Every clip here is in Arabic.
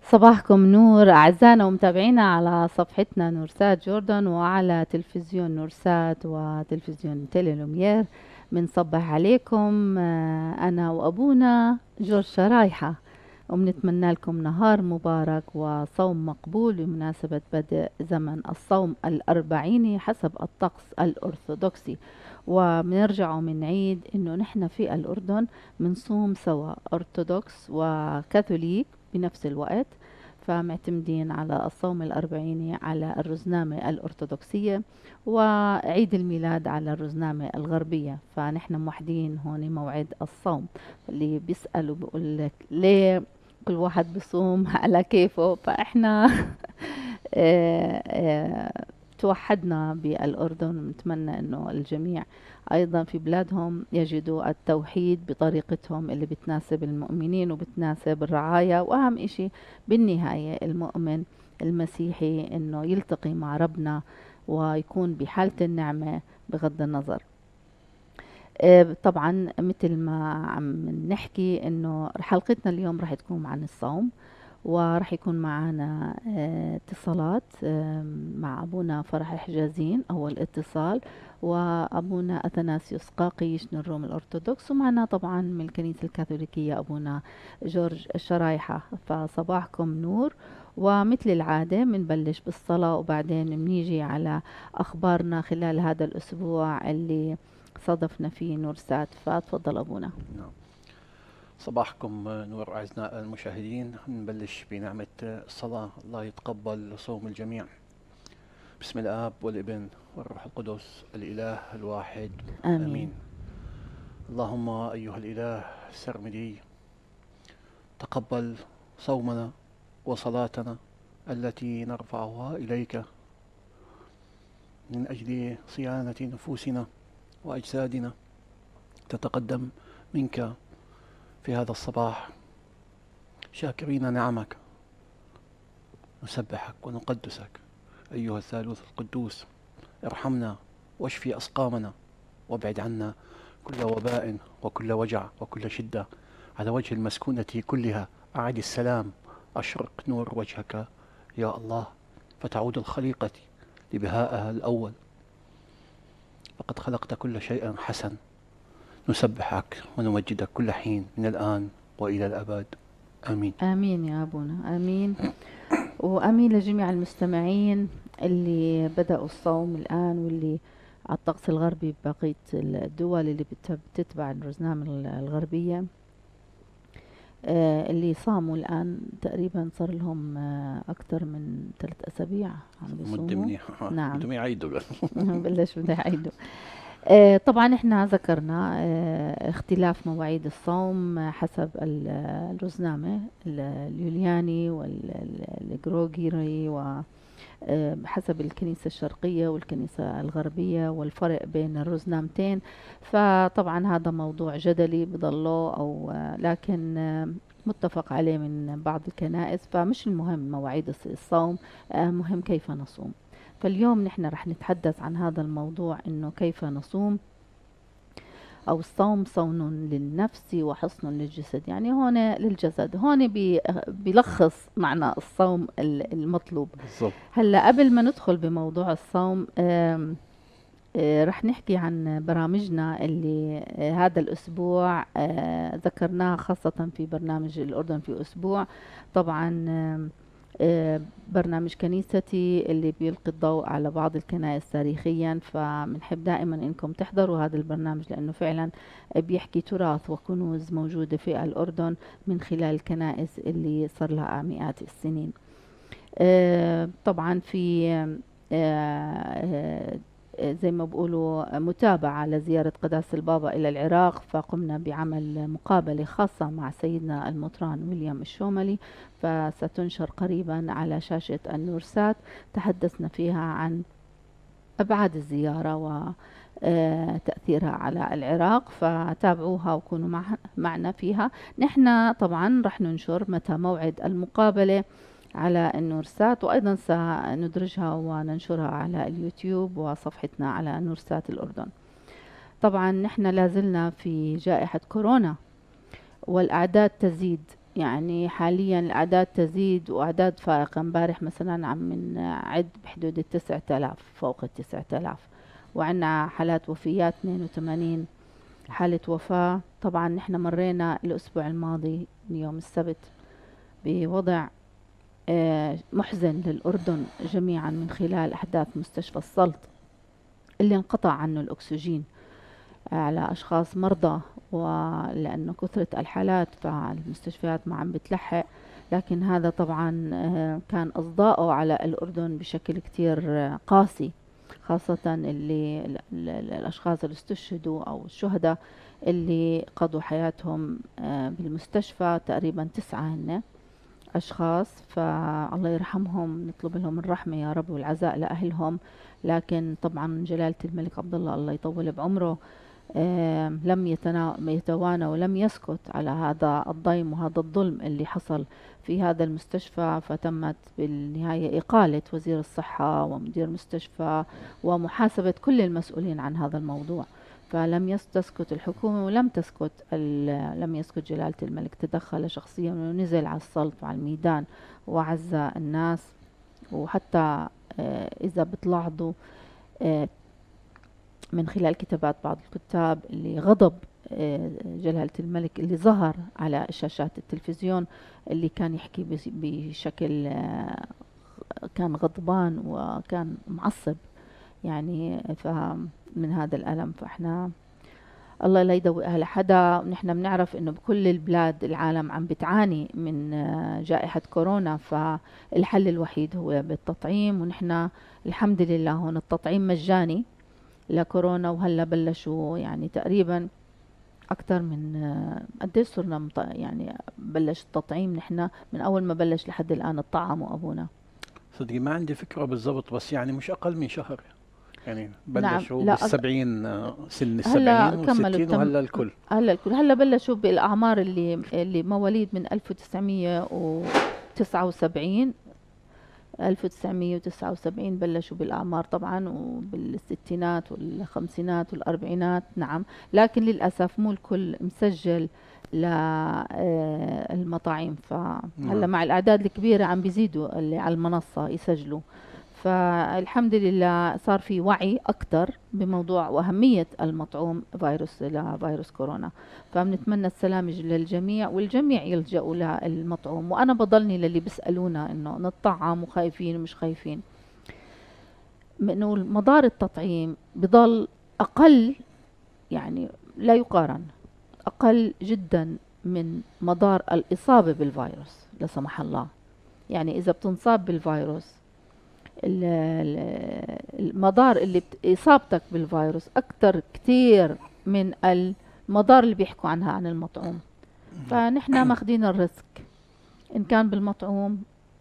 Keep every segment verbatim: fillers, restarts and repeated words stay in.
صباحكم نور أعزائنا ومتابعينا على صفحتنا نورسات جوردن وعلى تلفزيون نورسات وتلفزيون تيلي. بنصبح عليكم آه، أنا وأبونا جورج شرايحة، وبنتمنى لكم نهار مبارك وصوم مقبول بمناسبة بدء زمن الصوم الأربعيني حسب الطقس الأرثوذكسي. وبنرجع ومنعيد إنه نحن في الأردن بنصوم سوا أرثوذكس وكاثوليك بنفس الوقت، فمعتمدين على الصوم الأربعيني على الرزنامة الأرثوذكسية وعيد الميلاد على الرزنامة الغربية، فنحن موحدين هون موعد الصوم. اللي بيسألوا بيقول لك ليه كل واحد بيصوم على كيفه، فإحنا آه، آه، توحدنا بالأردن، ونتمنى أنه الجميع أيضا في بلادهم يجدوا التوحيد بطريقتهم اللي بتناسب المؤمنين وبتناسب الرعاية، وأهم إشي بالنهاية المؤمن المسيحي أنه يلتقي مع ربنا ويكون بحالة النعمة بغض النظر. آه، طبعا مثل ما عم نحكي انه حلقتنا اليوم راح تكون عن الصوم، وراح يكون معنا آه، اتصالات آه، مع أبونا فرح حجازين أول اتصال، وأبونا أثناسيوس قاقيش من الروم الأرثوذكس، ومعنا طبعا من الكنيسة الكاثوليكية أبونا جورج الشرايحة. فصباحكم نور، ومثل العادة بنبلش بالصلاة وبعدين بنيجي على أخبارنا خلال هذا الأسبوع اللي صادفنا فيه نورسات. فتفضل أبونا. نعم. صباحكم نور أعزائنا المشاهدين. نبلش بنعمة الصلاة. الله يتقبل صوم الجميع. بسم الآب والابن والروح القدس الإله الواحد آمين. آمين. اللهم أيها الإله السرمدي، تقبل صومنا وصلاتنا التي نرفعها إليك من أجل صيانة نفوسنا وأجسادنا. تتقدم منك في هذا الصباح شاكرين نعمك، نسبحك ونقدسك أيها الثالوث القدوس. ارحمنا واشفي أسقامنا، وابعد عنا كل وباء وكل وجع وكل شدة على وجه المسكونة كلها. أعد السلام، أشرق نور وجهك يا الله، فتعود الخليقة لبهائها الأول. فقد خلقت كل شيء حسن. نسبحك ونمجدك كل حين من الآن وإلى الأبد آمين. آمين يا أبونا، آمين. وآمين لجميع المستمعين اللي بدأوا الصوم الآن، واللي على الطقس الغربي ببقية الدول اللي بت- بتتبع الرزنامة الغربية، آه، اللي صاموا الآن تقريبا صار لهم آه، أكثر من ثلاث أسابيع عم مدة بيصوموا. منيحة. نعم. بدهم يعيدوا. بلش بده يعيدوا. آه، طبعا احنا ذكرنا آه، اختلاف مواعيد الصوم آه، حسب ال- الرزنامة ال- اليولياني والجروجيري، وحسب الكنيسة الشرقية والكنيسة الغربية، والفرق بين الرزنامتين. فطبعا هذا موضوع جدلي بضله، أو آه، لكن آه، متفق عليه من بعض الكنائس. فمش المهم مواعيد الص- الصوم، آه، مهم كيف نصوم. فاليوم نحن رح نتحدث عن هذا الموضوع، انه كيف نصوم، او الصوم صون للنفس وحصن للجسد. يعني هون للجسد، هون بي- بيلخص معنى الصوم ال- المطلوب. بالضبط. هلا قبل ما ندخل بموضوع الصوم، آم، آه، رح نحكي عن برامجنا اللي آه، هذا الأسبوع آه، ذكرناها، خاصة في برنامج الأردن في أسبوع. طبعا آم، آه، برنامج كنيستي اللي بيلقي الضوء على بعض الكنائس تاريخيا، فبنحب دائما انكم تحضروا هذا البرنامج، لانه فعلا بيحكي تراث وكنوز موجودة في الأردن من خلال الكنائس اللي صار لها مئات السنين. آه، طبعا في آه، آه، زي ما بقولوا متابعة لزيارة قداسة البابا إلى العراق، فقمنا بعمل مقابلة خاصة مع سيدنا المطران ويليام الشوملي، فستنشر قريبا على شاشة النورسات. تحدثنا فيها عن أبعاد الزيارة وتأثيرها على العراق، فتابعوها وكونوا مع معنا فيها. نحن طبعا رح ننشر متى موعد المقابلة على النورسات، وأيضا سندرجها وننشرها على اليوتيوب وصفحتنا على نورسات الأردن. طبعا نحن لازلنا في جائحة كورونا، والأعداد تزيد يعني حاليا الأعداد تزيد وأعداد فائقة. امبارح مثلا عم نعد بحدود التسعة آلاف، فوق التسعة آلاف، وعنا حالات وفيات اثنين وثمانين حالة وفاة. طبعا نحن مرينا الأسبوع الماضي يوم السبت بوضع آه، محزن للأردن جميعا من خلال أحداث مستشفى السلط اللي انقطع عنه الأكسجين على أشخاص مرضى، ولأنه كثرة الحالات فالمستشفيات ما عم بتلحق. لكن هذا طبعا آه، كان أصداؤه على الأردن بشكل كتير آه، قاسي، خاصة اللي ال- ال- الأشخاص اللي استشهدوا أو الشهداء اللي قضوا حياتهم آه، بالمستشفى، تقريبا تسعة هن أشخاص، فالله يرحمهم، نطلب لهم الرحمة يا رب والعزاء لأهلهم. لكن طبعا جلالة الملك عبد الله الله يطول بعمره آم، لم يتنا- يتوانى ولم يسكت على هذا الضيم وهذا الظلم اللي حصل في هذا المستشفى. فتمت بالنهاية إقالة وزير الصحة ومدير المستشفى ومحاسبة كل المسؤولين عن هذا الموضوع. فلم يس- تسكت الحكومة ولم تسكت ال- لم يسكت جلالة الملك، تدخل شخصيا ونزل على السلط وعلى الميدان وعزى الناس. وحتى آه، إذا بتلاحظوا آه، من خلال كتابات بعض الكتاب اللي غضب آه، جلالة الملك اللي ظهر على شاشات التلفزيون، اللي كان يحكي بس- بشكل آه، كان غضبان وكان معصب يعني. فمن هذا الألم فإحنا الله لا يدوي أهل حدا. ونحن بنعرف إنه بكل البلاد العالم عم بتعاني من آه، جائحة كورونا، فالحل الوحيد هو بالتطعيم. ونحن الحمد لله هون التطعيم مجاني لكورونا، وهلا بلشوا يعني تقريبا أكثر من آه، قديش صرنا مط- يعني بلش التطعيم. نحن من أول ما بلش لحد الآن الطعموا أبونا. صدقي ما عندي فكرة بالضبط، بس يعني مش أقل من شهر. يعني نعم، بلشوا لا أق- بالسبعين، آه، سن هلا السبعين كملوا والستين التم وهلا الكل. هلا الكل هلا بلشوا بالأعمار اللي اللي مواليد من ألف وتسعمية وتسعة وسبعين. ألف وتسعمية وتسعة وسبعين بلشوا بالأعمار طبعا، وبالستينات والخمسينات والأربعينات. نعم، لكن للأسف مو الكل مسجل للمطاعم. فهلا نعم. مع الأعداد الكبيرة عم بيزيدوا اللي على المنصة يسجلوا. فالحمد لله صار في وعي أكثر بموضوع وأهمية المطعوم فيروس لفيروس كورونا. فبنتمنى السلامة للجميع، والجميع يلجأوا للمطعوم. وأنا بضلني للي بيسألونا إنه نطعم وخايفين ومش خايفين، إنه مدار التطعيم بضل أقل، يعني لا يقارن، أقل جدا من مدار الإصابة بالفيروس لا سمح الله. يعني إذا بتنصاب بالفيروس ال- ال- المدار اللي بت- إصابتك بالفيروس أكتر كتير من المدار اللي بيحكوا عنها عن المطعوم. فنحن ماخدين الريسك إن كان بالمطعوم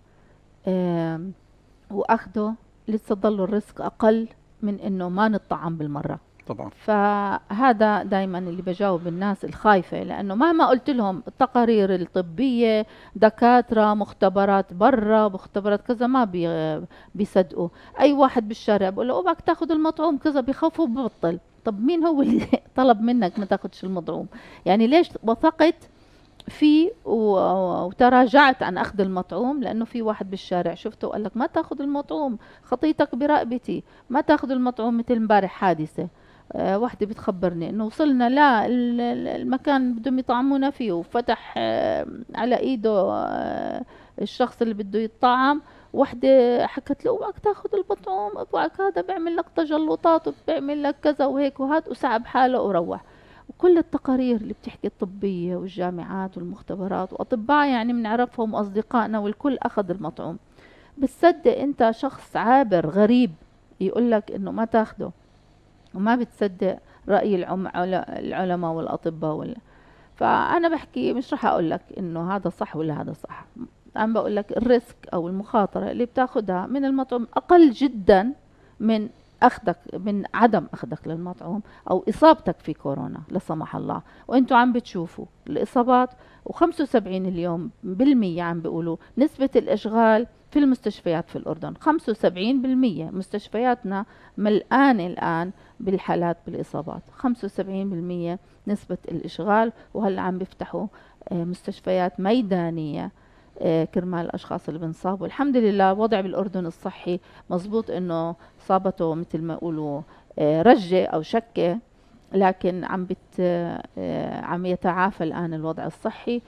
آم، وأخده، لسه ضل الريسك أقل من إنه ما نطعم بالمرة. طبعا. فهذا دايما اللي بجاوب الناس الخايفة، لأنه مهما قلت لهم التقارير الطبية، دكاترة، مختبرات برا، مختبرات كذا، ما بي بيصدقوا. أي واحد بالشارع بقول له أوعك تاخذ المطعوم كذا بخاف وببطل. طب مين هو اللي طلب منك ما تاخذش المطعوم؟ يعني ليش وثقت فيه و- وتراجعت عن أخذ المطعوم؟ لأنه في واحد بالشارع شفته وقال لك ما تاخذ المطعوم، خطيتك برقبتي، ما تاخذ المطعوم. مثل امبارح حادثة، آه، واحدة بتخبرني انه وصلنا لا ال- ال- المكان بدهم يطعمونا فيه، وفتح آه، على ايده آه، الشخص اللي بده يطعم. واحدة حكت له اوعك تاخذ المطعوم، اوعك هذا بيعمل لك تجلطات وبيعمل لك كذا وهيك وهات، وسحب حاله وروح. وكل التقارير اللي بتحكي الطبية والجامعات والمختبرات وأطباء يعني بنعرفهم وأصدقائنا والكل أخذ المطعوم. بتصدق أنت شخص عابر غريب يقول لك إنه ما تاخده، وما بتصدق رأي العم... عل- العلماء والأطباء وال... فأنا بحكي مش رح أقول لك إنه هذا صح ولا هذا صح. أنا بقول لك الريسك أو المخاطرة اللي بتاخدها من المطعوم أقل جدا من أخذك من عدم أخذك للمطعوم أو إصابتك في كورونا لا سمح الله. وأنتوا عم بتشوفوا الإصابات، وخمسة وسبعين اليوم بالمية عم بيقولوا نسبة الإشغال في في المستشفيات في الأردن. خمسة وسبعين بالمية مستشفياتنا ملآنة الآن بالحالات بالإصابات، خمسة وسبعين بالمية نسبة الإشغال. وهلأ عم بيفتحوا آه، مستشفيات ميدانية آه، كرمال الأشخاص اللي بنصابوا. الحمد لله الوضع بالأردن الصحي مزبوط، إنه صابته مثل ما يقولوا آه، رجة أو شكة، لكن عم بت آه، عم يتعافى الآن الوضع الصحي.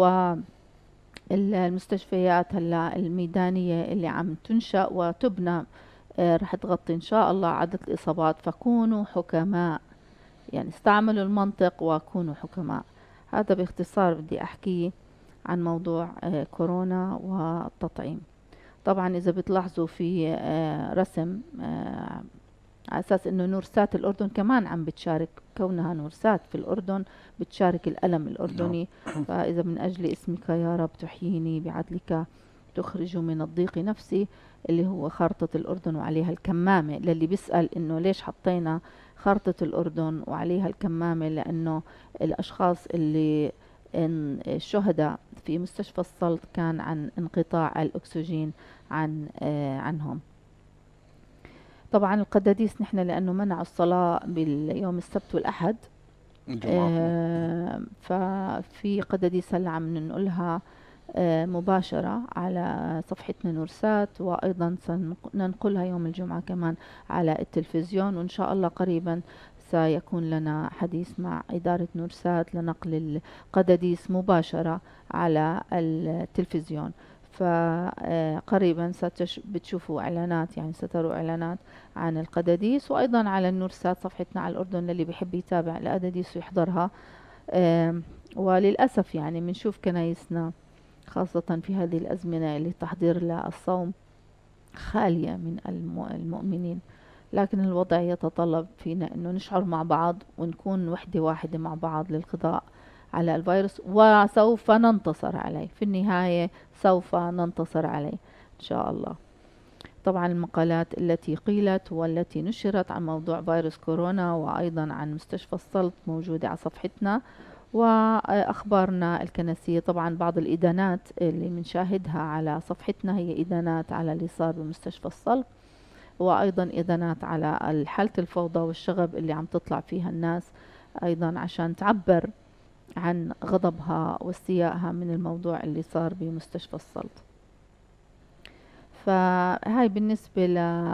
والمستشفيات هلا الميدانية اللي عم تنشأ وتبنى آه، رح تغطي إن شاء الله عدد الإصابات. فكونوا حكماء، يعني استعملوا المنطق وكونوا حكماء. هذا باختصار بدي أحكي عن موضوع آه، كورونا والتطعيم. طبعا إذا بتلاحظوا في آه، رسم آه، على أساس إنه نورسات الأردن كمان عم بتشارك، كونها نورسات في الأردن بتشارك الألم نعم. الأردني. فإذا من أجل اسمك يا رب تحييني بعدلك تخرج من الضيق نفسي، اللي هو خارطة الأردن وعليها الكمامة. للي بيسأل إنه ليش حطينا خارطة الأردن وعليها الكمامة، لأنه الأشخاص اللي إن الشهداء في مستشفى السلط كان عن انقطاع الأكسجين عن آه عنهم. طبعا القداديس نحن لأنه منعوا الصلاة باليوم السبت والأحد، الجمعة. آه ففي قداديس هلا عم ننقلها آه مباشرة على صفحتنا نورسات، وأيضا سننقلها يوم الجمعة كمان على التلفزيون. وإن شاء الله قريبا سيكون لنا حديث مع إدارة نورسات لنقل القداديس مباشرة على التلفزيون. فقريبا بتشوفوا إعلانات، يعني ستروا إعلانات عن القداديس، وأيضا على النورسات صفحتنا على الأردن للي بيحب يتابع القداديس ويحضرها. آم، وللأسف يعني بنشوف كنايسنا خاصة في هذه الأزمنة اللي تحضير للصوم خالية من الم- المؤمنين. لكن الوضع يتطلب فينا أنه نشعر مع بعض ونكون وحدة واحدة مع بعض للقضاء على الفيروس، وسوف ننتصر عليه في النهاية، سوف ننتصر عليه إن شاء الله. طبعا المقالات التي قيلت والتي نشرت عن موضوع فيروس كورونا وأيضا عن مستشفى السلط موجودة على صفحتنا، وأخبارنا الكنسية. طبعا بعض الإدانات اللي بنشاهدها على صفحتنا هي إدانات على اللي صار بمستشفى السلط، وأيضا إدانات على حالة الفوضى والشغب اللي عم تطلع فيها الناس، أيضا عشان تعبر عن غضبها واستيائها من الموضوع اللي صار بمستشفى السلط. فهاي بالنسبة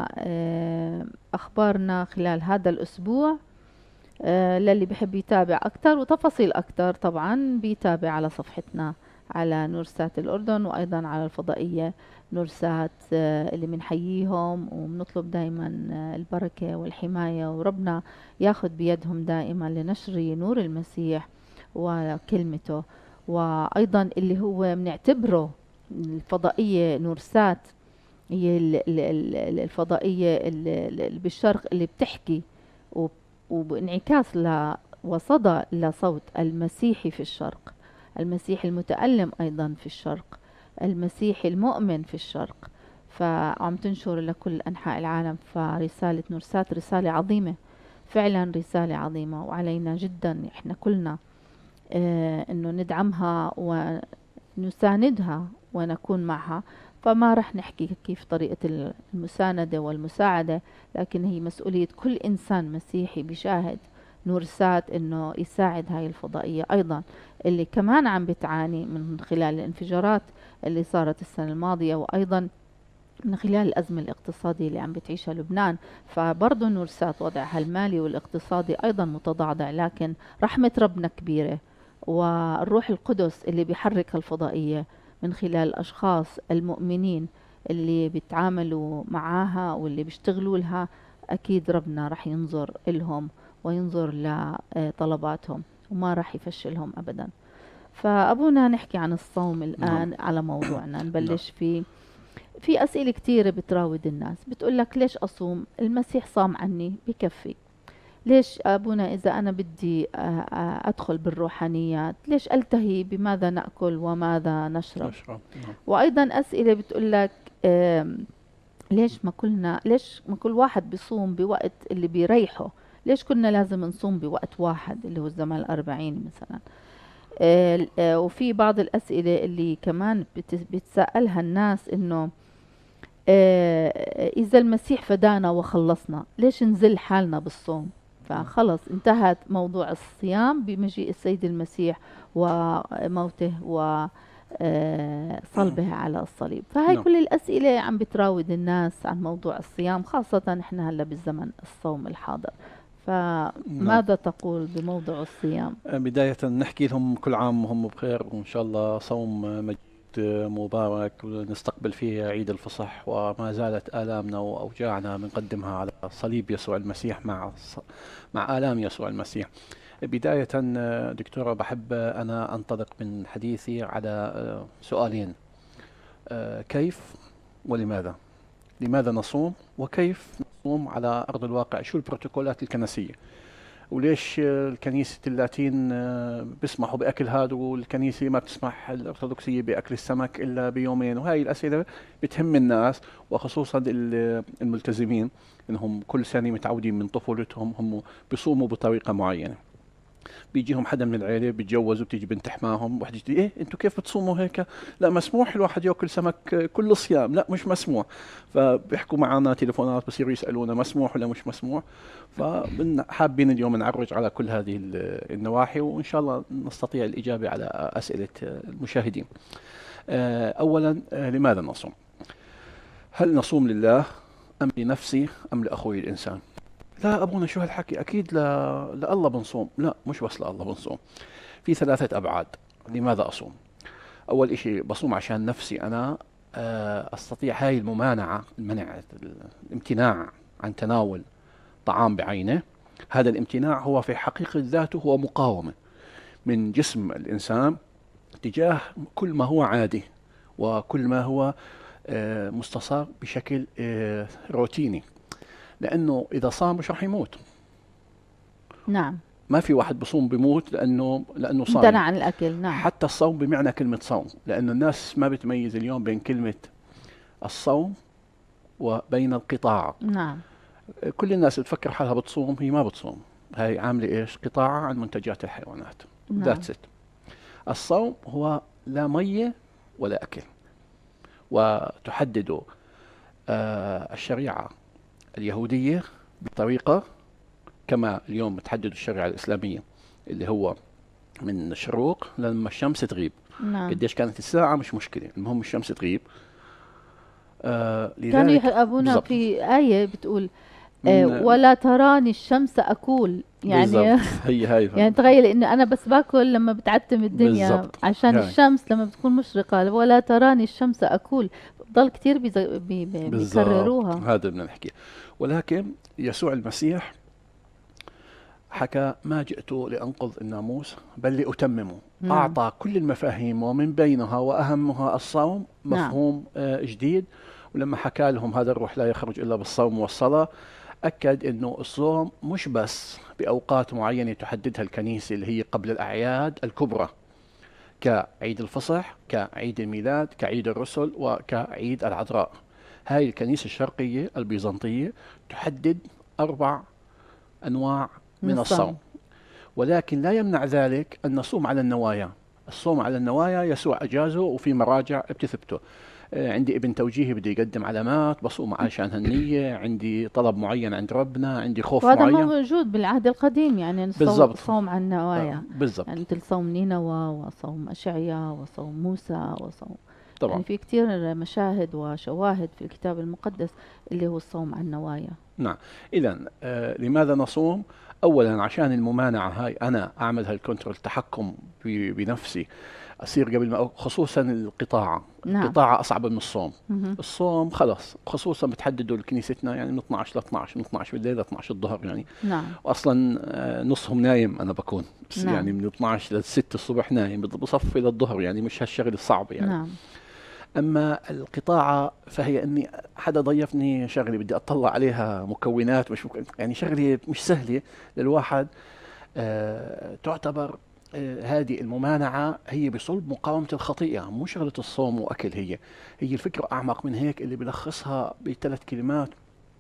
لأخبارنا خلال هذا الأسبوع. آه، للي بحب يتابع أكتر وتفاصيل أكتر طبعا بيتابع على صفحتنا على نورسات الأردن، وأيضا على الفضائية نورسات آه، اللي بنحييهم وبنطلب دائما آه، البركة والحماية، وربنا ياخد بيدهم دائما لنشر نور المسيح وكلمته. وأيضا اللي هو بنعتبره الفضائية نورسات هي ال- ال- ال- الفضائية ال- اللي بالشرق اللي بتحكي وب- وبانعكاس ل وصدى لصوت المسيحي في الشرق، المسيح المتألم أيضا في الشرق، المسيح المؤمن في الشرق. فعم تنشر لكل أنحاء العالم. فرسالة نورسات رسالة عظيمة، فعلا رسالة عظيمة، وعلينا جدا إحنا كلنا آه إنه ندعمها ونساندها ونكون معها. فما رح نحكي كيف طريقة المساندة والمساعدة، لكن هي مسؤولية كل إنسان مسيحي بيشاهد نورسات إنه يساعد هاي الفضائية أيضا اللي كمان عم بتعاني من خلال الانفجارات اللي صارت السنة الماضية، وأيضا من خلال الأزمة الاقتصادية اللي عم بتعيشها لبنان. فبرضو نورسات وضعها المالي والاقتصادي أيضا متضعضع، لكن رحمة ربنا كبيرة، والروح القدس اللي بيحرك الفضائية من خلال الأشخاص المؤمنين اللي بيتعاملوا معاها واللي بيشتغلوا لها، أكيد ربنا رح ينظر إلهم وينظر لطلباتهم وما رح يفشلهم أبدا. فأبونا نحكي عن الصوم نعم. الآن على موضوعنا، نعم. نبلش فيه. في أسئلة كتيرة بتراود الناس، بتقول لك ليش أصوم؟ المسيح صام عني بكفي. ليش أبونا إذا أنا بدي آه، آه، أدخل بالروحانيات ليش ألتهي بماذا نأكل وماذا نشرب؟ نشرب. نعم. وأيضا أسئلة بتقول لك آم، ليش ما كلنا ليش ما كل واحد بيصوم بوقت اللي بيريحه؟ ليش كنا لازم نصوم بوقت واحد اللي هو الزمان الأربعين مثلا؟ آه، آه، وفي بعض الأسئلة اللي كمان بت- بتسألها الناس إنه آه، إذا المسيح فدانا وخلصنا ليش نزل حالنا بالصوم؟ مم. فخلص انتهت موضوع الصيام بمجيء السيد المسيح وموته وصلبه على الصليب. فهاي نعم. كل الأسئلة عم بتراود الناس عن موضوع الصيام، خاصة احنا هلا بالزمن الصوم الحاضر. نعم. فماذا تقول بموضوع الصيام؟ بداية نحكي لهم كل عام وهم بخير، وإن شاء الله صوم مجيد مبارك ونستقبل فيه عيد الفصح، وما زالت آلامنا وأوجاعنا بنقدمها على صليب يسوع المسيح مع الص- مع آلام يسوع المسيح. بداية دكتورة، بحب أنا أنطلق من حديثي على سؤالين: كيف ولماذا؟ لماذا نصوم، وكيف نصوم على أرض الواقع؟ شو البروتوكولات الكنسية؟ وليش الكنيسة اللاتين آه، بيسمحوا بأكل هذا والكنيسة ما بتسمح الأرثوذكسية بأكل السمك إلا بيومين؟ وهي الأسئلة بتهم الناس، وخصوصا ال- الملتزمين، إنهم كل سنة متعودين من طفولتهم هم بيصوموا بطريقة معينة. بيجيهم حدا من العيلة بيتجوزوا، بتيجي بنت حماهم، وحده تجي: ايه انتوا كيف بتصوموا هيك؟ لا مسموح الواحد ياكل سمك كل صيام. لا مش مسموح. فبيحكوا معنا تليفونات، بصيروا يسالونا مسموح ولا مش مسموح. فحابين اليوم نعرج على كل هذه ال- النواحي، وان شاء الله نستطيع الاجابه على اسئله المشاهدين. آه، اولا، آه، لماذا نصوم؟ هل نصوم لله ام لنفسي ام لاخوي الانسان؟ لا أبونا شو هالحكي، أكيد ل... لله بنصوم. لا مش بس لله بنصوم، في ثلاثة أبعاد. لماذا أصوم؟ أول إشي بصوم عشان نفسي أنا آه، أستطيع هاي الممانعة، المنع، الامتناع عن تناول طعام بعينه. هذا الامتناع هو في حقيقة ذاته هو مقاومة من جسم الإنسان تجاه كل ما هو عادي، وكل ما هو آه، مستصاغ بشكل آه، روتيني. لأنه إذا صام مش رح يموت. نعم. ما في واحد بصوم بيموت لأنه لأنه امتنع صايم. عن الأكل. نعم. حتى الصوم بمعنى كلمة صوم، لأنه الناس ما بتميز اليوم بين كلمة الصوم وبين القطاع. نعم. كل الناس بتفكر حالها بتصوم، هي ما بتصوم. هاي عاملة إيش؟ قطاع عن منتجات الحيوانات. نعم. ذاتس إت. الصوم هو لا مية ولا أكل. وتحدد آه الشريعة اليهودية بطريقة كما اليوم تحدد الشريعة الإسلامية، اللي هو من الشروق لما الشمس تغيب. نعم. قديش كانت الساعة مش مشكلة، المهم الشمس تغيب. آه كانوا لذلك يحبون بالضبط في آية بتقول آه، من ولا تراني الشمس أكول يعني. بالضبط هي هاي يعني تخيل إنه أنا بس باكل لما بتعتم الدنيا بالضبط عشان هاي الشمس لما بتكون مشرقة، ولا تراني الشمس أكول. بضل كتير بيز- بي بي بالضبط بيكرروها. هذا بدنا نحكي. ولكن يسوع المسيح حكى: ما جئت لأنقض الناموس بل لأتممه. نعم. أعطى كل المفاهيم، ومن بينها وأهمها الصوم، نعم. مفهوم آه جديد. ولما حكى لهم هذا الروح لا يخرج إلا بالصوم والصلاة، أكد أنه الصوم مش بس بأوقات معينة تحددها الكنيسة اللي هي قبل الأعياد الكبرى، كعيد الفصح، كعيد الميلاد، كعيد الرسل، وكعيد العذراء. هاي الكنيسة الشرقية البيزنطية تحدد أربع أنواع من من الصوم. الصوم. ولكن لا يمنع ذلك أن نصوم على النوايا. الصوم على النوايا يسوع أجازه، وفي مراجع بتثبته. آه، عندي ابن توجيهي بدي يقدم علامات، بصوم عشان هالنية. عندي طلب معين عند ربنا، عندي خوف وهذا ما معين. موجود بالعهد القديم، يعني الصوم بالضبط. الصوم عن آه، النوايا. بالضبط. يعني مثل صوم نينوى وصوم أشعيا وصوم موسى وصوم، طبعا. يعني في كتير مشاهد وشواهد في الكتاب المقدس اللي هو الصوم عن النوايا. نعم. إذا آه لماذا نصوم؟ أولا عشان الممانعة، هاي أنا أعمل هالكنترول، التحكم ب- بنفسي، أصير قبل ما أو- خصوصا القطاعة. نعم. القطاعة أصعب من الصوم. مهم. الصوم خلص، خصوصا بتحددوا لكنيستنا يعني من اثنعش ل اثنعش، من اثنعش بالليل ل اثنعش الظهر يعني. نعم. واصلا آه، نصهم نايم انا بكون، بس نعم. يعني من اثنعش ل ستة الصبح نايم، بض- بصفي للظهر، يعني مش هالشغل الصعب يعني. نعم. اما القطاعة فهي اني حدا ضيفني شغله بدي اطلع عليها مكونات، مش مك... يعني شغله مش سهله للواحد. آه تعتبر آه هذه الممانعة هي بصلب مقاومة الخطيئة، مو شغلة الصوم وأكل. هي هي الفكرة أعمق من هيك، اللي بلخصها بثلاث كلمات.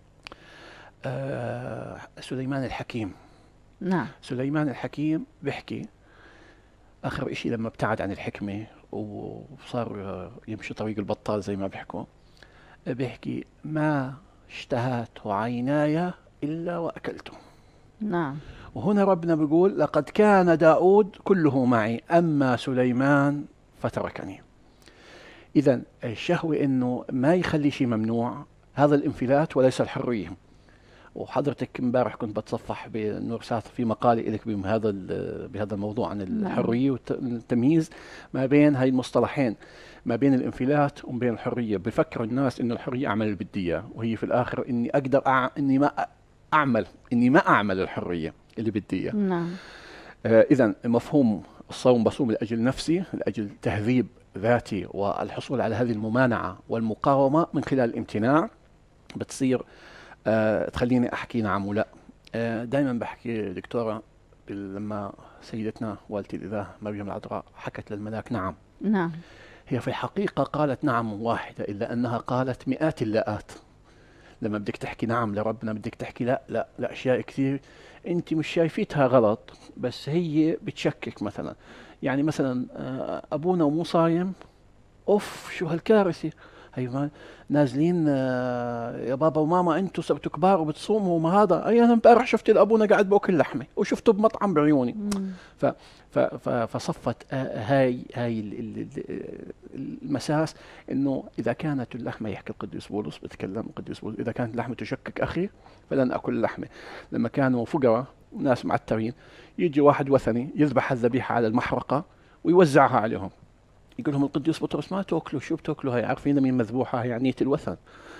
آه سليمان الحكيم. نعم. سليمان الحكيم بيحكي آخر إشي لما ابتعد عن الحكمة وصار آه، يمشي طريق البطال زي ما بيحكوا. بيحكي ما اشتهته عيناي إلا وأكلته. نعم. وهنا ربنا بيقول لقد كان داود كله معي أما سليمان فتركني. إذا الشهوة إنه ما يخلي شيء ممنوع، هذا الانفلات وليس الحرية. وحضرتك امبارح كنت بتصفح بنور ساعة في مقالي لك بهذا بهذا الموضوع عن الحرية والتمييز ما بين هاي المصطلحين، ما بين الانفلات وما بين الحرية. بفكر الناس إنه الحرية أعمل اللي بدي إياه، وهي في الآخر إني أقدر أع... إني ما أعمل إني ما أعمل الحرية اللي بدي إياه. نعم. آه إذا مفهوم الصوم بصوم لأجل نفسي، لأجل تهذيب ذاتي والحصول على هذه الممانعة والمقاومة من خلال الامتناع، بتصير أه تخليني أحكي نعم ولا. أه دائما بحكي دكتورة لما سيدتنا والدتي الإله مريم العذراء حكت للملاك نعم، نعم، هي في الحقيقة قالت نعم واحدة، إلا أنها قالت مئات اللاءات. لما بدك تحكي نعم لربنا بدك تحكي لا لا لأشياء كثير أنت مش شايفيتها غلط، بس هي بتشكك. مثلا يعني مثلا أه أبونا ومو صايم، أوف شو هالكارثة، هي نازلين آه يا بابا وماما انتوا صرتوا كبار وبتصوموا وما هذا. اي انا امبارح شفت ابونا قاعد باكل لحمه وشفته بمطعم بعيوني. ف ف ف فصفت آه هاي هاي ال- ال- ال- المساس انه اذا كانت اللحمه، يحكي القديس بولس، بتكلم القديس بولس، اذا كانت اللحمه تشكك اخي فلن اكل لحمه. لما كانوا فقراء ناس معترين يجي واحد وثني يذبح الذبيحه على المحرقه ويوزعها عليهم، يقول لهم القديس بطرس ما تاكلوا، شو بتاكلوا هاي، عارفين مين مذبوحه، هي عنية الوثن.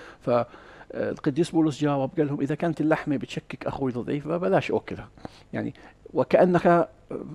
فالقديس بولس جاوب قال لهم اذا كانت اللحمه بتشكك اخوي الضعيف فبلاش اكلها. يعني وكانك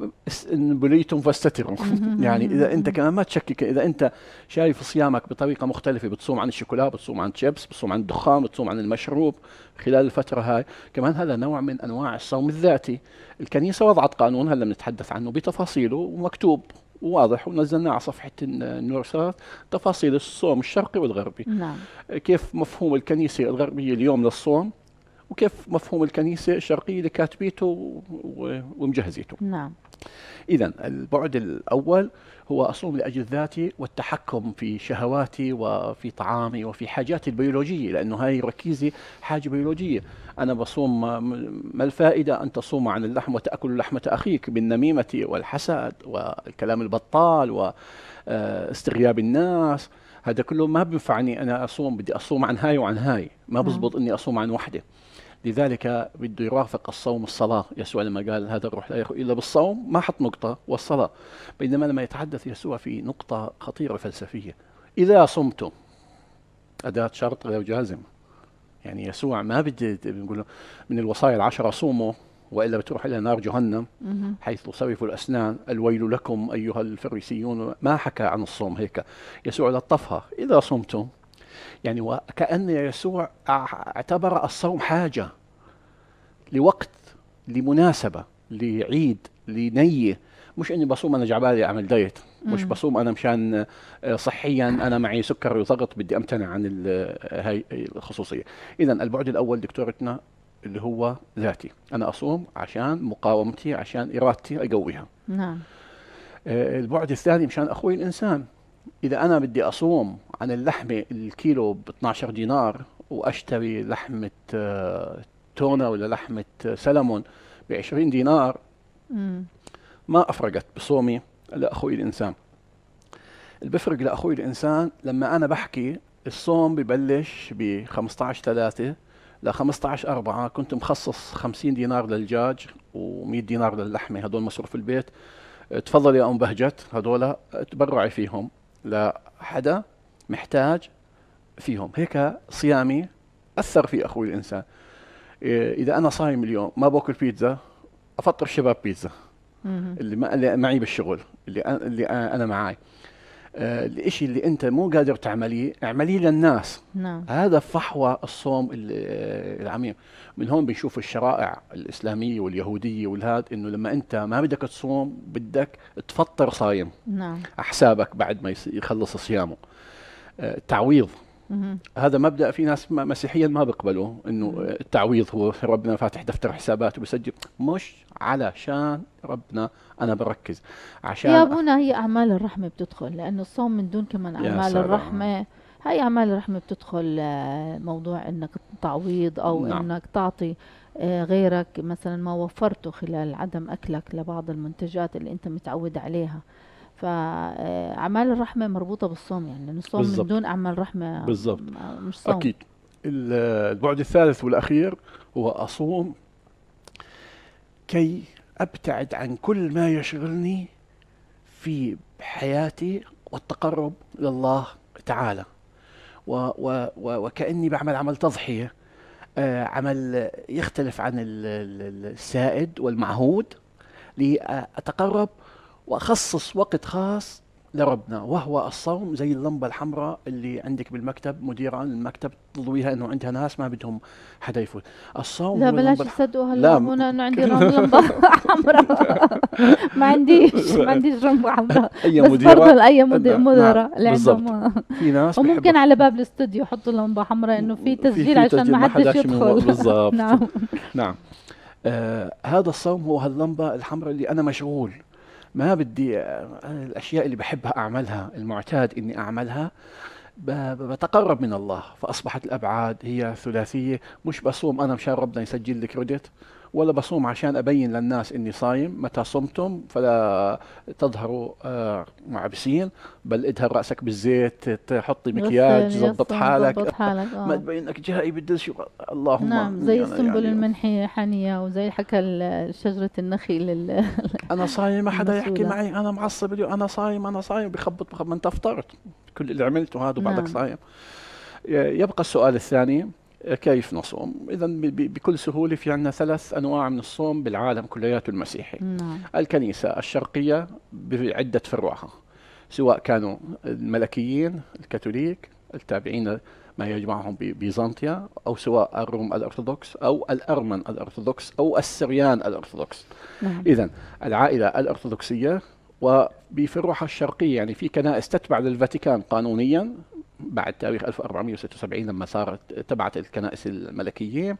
ان بليتم فاستتروا. يعني اذا انت كمان ما تشكك، اذا انت شايف صيامك بطريقه مختلفه، بتصوم عن الشوكولا، بتصوم عن الشيبس، بتصوم عن الدخان، بتصوم عن المشروب خلال الفتره هاي، كمان هذا نوع من انواع الصوم الذاتي. الكنيسه وضعت قانون هلا بنتحدث عنه بتفاصيله ومكتوب واضح، ونزلناه على صفحة النورسات تفاصيل الصوم الشرقي والغربي. نعم. كيف مفهوم الكنيسة الغربية اليوم للصوم، وكيف مفهوم الكنيسة الشرقية اللي كاتبيته ومجهزيته. نعم. إذا البعد الأول هو أصوم لأجل ذاتي والتحكم في شهواتي وفي طعامي وفي حاجاتي البيولوجية، لأنه هاي ركيزة حاجة بيولوجية. أنا بصوم، ما الفائدة أن تصوم عن اللحم وتأكل لحمة أخيك بالنميمة والحسد والكلام البطال واستغياب الناس. هذا كله ما بينفعني أنا أصوم، بدي أصوم عن هاي وعن هاي، ما بزبط إني أصوم عن وحدة. لذلك بده يرافق الصوم الصلاة. يسوع لما قال هذا الروح لا يخرج إلا بالصوم ما حط نقطة والصلاة، بينما لما يتحدث يسوع في نقطة خطيرة فلسفية، إذا صمتم، أداة شرط غير جازم. يعني يسوع ما بدي بنقول من الوصايا العشرة صوموا وإلا بتروح إلى نار جهنم حيث صرفوا الأسنان، الويل لكم أيها الفريسيون. ما حكى عن الصوم هيك، يسوع لطفها إذا صمتم. يعني وكأن يسوع اعتبر الصوم حاجة لوقت، لمناسبة، لعيد، لنية. مش اني بصوم انا جعبالي اعمل دايت، مش بصوم انا مشان صحيا انا معي سكر وضغط بدي امتنع عن هاي الخصوصية. اذا البعد الاول دكتورتنا اللي هو ذاتي، انا اصوم عشان مقاومتي، عشان ارادتي اقويها. نعم. البعد الثاني مشان اخوي الانسان. إذا أنا بدي أصوم عن اللحمة الكيلو ب اثني عشر دينار وأشتري لحمة تونة ولا لحمة سلمون ب عشرين دينار، مم. ما أفرقت بصومي لأخوي الإنسان. اللي بفرق لأخوي الإنسان لما أنا بحكي الصوم ببلش ب خمسة عشر ثلاثة ل خمسة عشر أربعة، كنت مخصص خمسين دينار للدجاج ومئة دينار للحمة، هدول مصروف البيت، تفضل يا أم بهجت، هدول تبرعي فيهم لحدا محتاج فيهم. هيك صيامي أثر في أخوي الإنسان. إذا أنا صايم اليوم ما باكل بيتزا، أفطر الشباب بيتزا اللي, ما اللي معي بالشغل، اللي أنا, اللي أنا معاي. آه الإشي اللي أنت مو قادر تعمليه اعمليه للناس. نعم. هذا فحوى الصوم العميق. من هون بنشوف الشرائع الإسلامية واليهودية والهاد، إنه لما أنت ما بدك تصوم بدك تفطر صايم. نعم. حسابك بعد ما يخلص صيامه. آه تعويض. مم. هذا مبدأ في ناس مسيحيا ما بيقبلوا، إنه التعويض هو ربنا فاتح دفتر حسابات وبسجل. مش علشان ربنا، أنا بركز عشان يا أبونا هي أعمال الرحمة بتدخل، لأنه الصوم من دون كمان أعمال سلام. الرحمة هاي أعمال الرحمة بتدخل آه، موضوع إنك تعويض أو نعم. إنك تعطي آه، غيرك مثلا ما وفرته خلال عدم أكلك لبعض المنتجات اللي أنت متعود عليها. فأعمال الرحمة مربوطة بالصوم، يعني لأن الصوم من بالضبط. دون أعمال رحمة بالضبط. م- مش صوم. أكيد. ال- البعد الثالث والأخير هو أصوم كي أبتعد عن كل ما يشغلني في حياتي والتقرب إلى الله تعالى، و و و وكأني بعمل عمل تضحية، آه، عمل يختلف عن ال- ال- السائد والمعهود، لأتقرب وأخصص وقت خاص لربنا، وهو الصوم. زي اللمبة الحمراء اللي عندك بالمكتب، مديرة المكتب تضويها انه عندها ناس ما بدهم حدا يفوت. الصوم لا هو بلاش اللمبة الح... يصدقوا هلا لا م- ابونا انه عندي رم لمبة حمراء. ما عنديش ما عنديش رمبة حمراء. اي بس مديرة. برضه اي مد- نعم مدراء اللي بالضبط. عندهم. في ناس بيحبوا وممكن على باب الاستوديو يحطوا لمبة حمراء انه في في تسجيل في عشان تسجيل ما ما حدش حداش من ورا. يدخل. بالضبط. نعم. نعم. آه هذا الصوم هو هاللمبة الحمراء اللي أنا مشغول، ما بدي آه، الأشياء اللي بحبها أعملها، المعتاد إني أعملها، ب- ب- بتقرب من الله. فأصبحت الأبعاد هي ثلاثية. مش بصوم أنا مشان ربنا يسجل لي كريدت، ولا بصوم عشان أبين للناس إني صايم. متى صمتم فلا تظهروا آه، معبسين، بل ادهن رأسك بالزيت، تحطي مكياج، غسل زبط يصوم حالك، ظبط حالك ما اه. تبين انك جاي بدش. اللهم نعم إني زي انا السنبل يعني المنحي حنية، وزي حكى ال- شجرة النخيل ال- انا صايم، ما حدا يحكي المسؤولة. معي، انا معصب اليوم، انا صايم انا صايم، بخبط بخبط، ما انت افطرت كل اللي عملته هذا وبعدك نعم. صايم. يبقى السؤال الثاني، كيف نصوم؟ اذا ب- ب- بكل سهوله في عندنا ثلاث انواع من الصوم بالعالم كلياته المسيحي. نعم. الكنيسه الشرقيه بعده فروعها، سواء كانوا الملكيين الكاثوليك التابعين ما يجمعهم ببيزنطيا، او سواء الروم الارثوذكس او الارمن الارثوذكس او السريان الارثوذكس. نعم. اذا العائله الارثوذكسيه وبفروعها الشرقيه، يعني في كنائس تتبع للفاتيكان قانونيا بعد تاريخ ألف وأربعمئة وستة وسبعين لما صارت تبعت الكنائس الملكيه.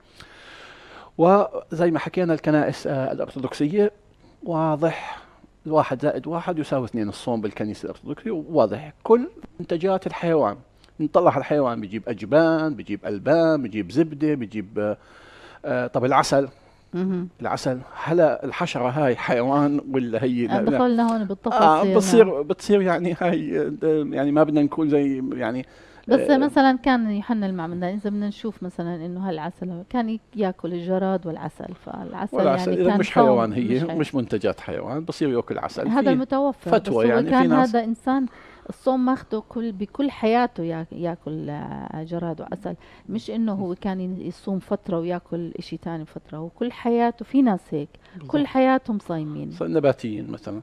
وزي ما حكينا الكنائس آه، الارثوذكسيه واضح، الواحد زائد واحد يساوي اثنين. الصوم بالكنيسة الأرثوذكسية واضح، كل منتجات الحيوان، نطلع على الحيوان بيجيب أجبان، بيجيب ألبان، بيجيب زبدة، بيجيب آه، آه، طب العسل، مهم. العسل هلا الحشرة هاي حيوان ولا هي؟ لا لا. دخلنا هون آه بالتفاصيل. نعم. بتصير بتصير يعني هاي آه، يعني ما بدنا نكون زي يعني بس آه، مثلا كان يوحنا المعمدان إذا بدنا نشوف مثلا إنه هالعسل كان ي- ياكل الجراد والعسل، فالعسل والعسل يعني إذا كان مش صوم حيوان، هي مش مش, حيوان. مش منتجات حيوان، بصير ياكل عسل. هذا في المتوفر، بس فتوى هو يعني، في كان ناس هذا إنسان الصوم ماخده كل بكل حياته يا- ياكل آه، جراد وعسل. مش إنه هو كان ي- يصوم فترة وياكل إشي تاني فترة، هو كل حياته. في ناس هيك كل حياتهم صايمين. نباتيين مثلا.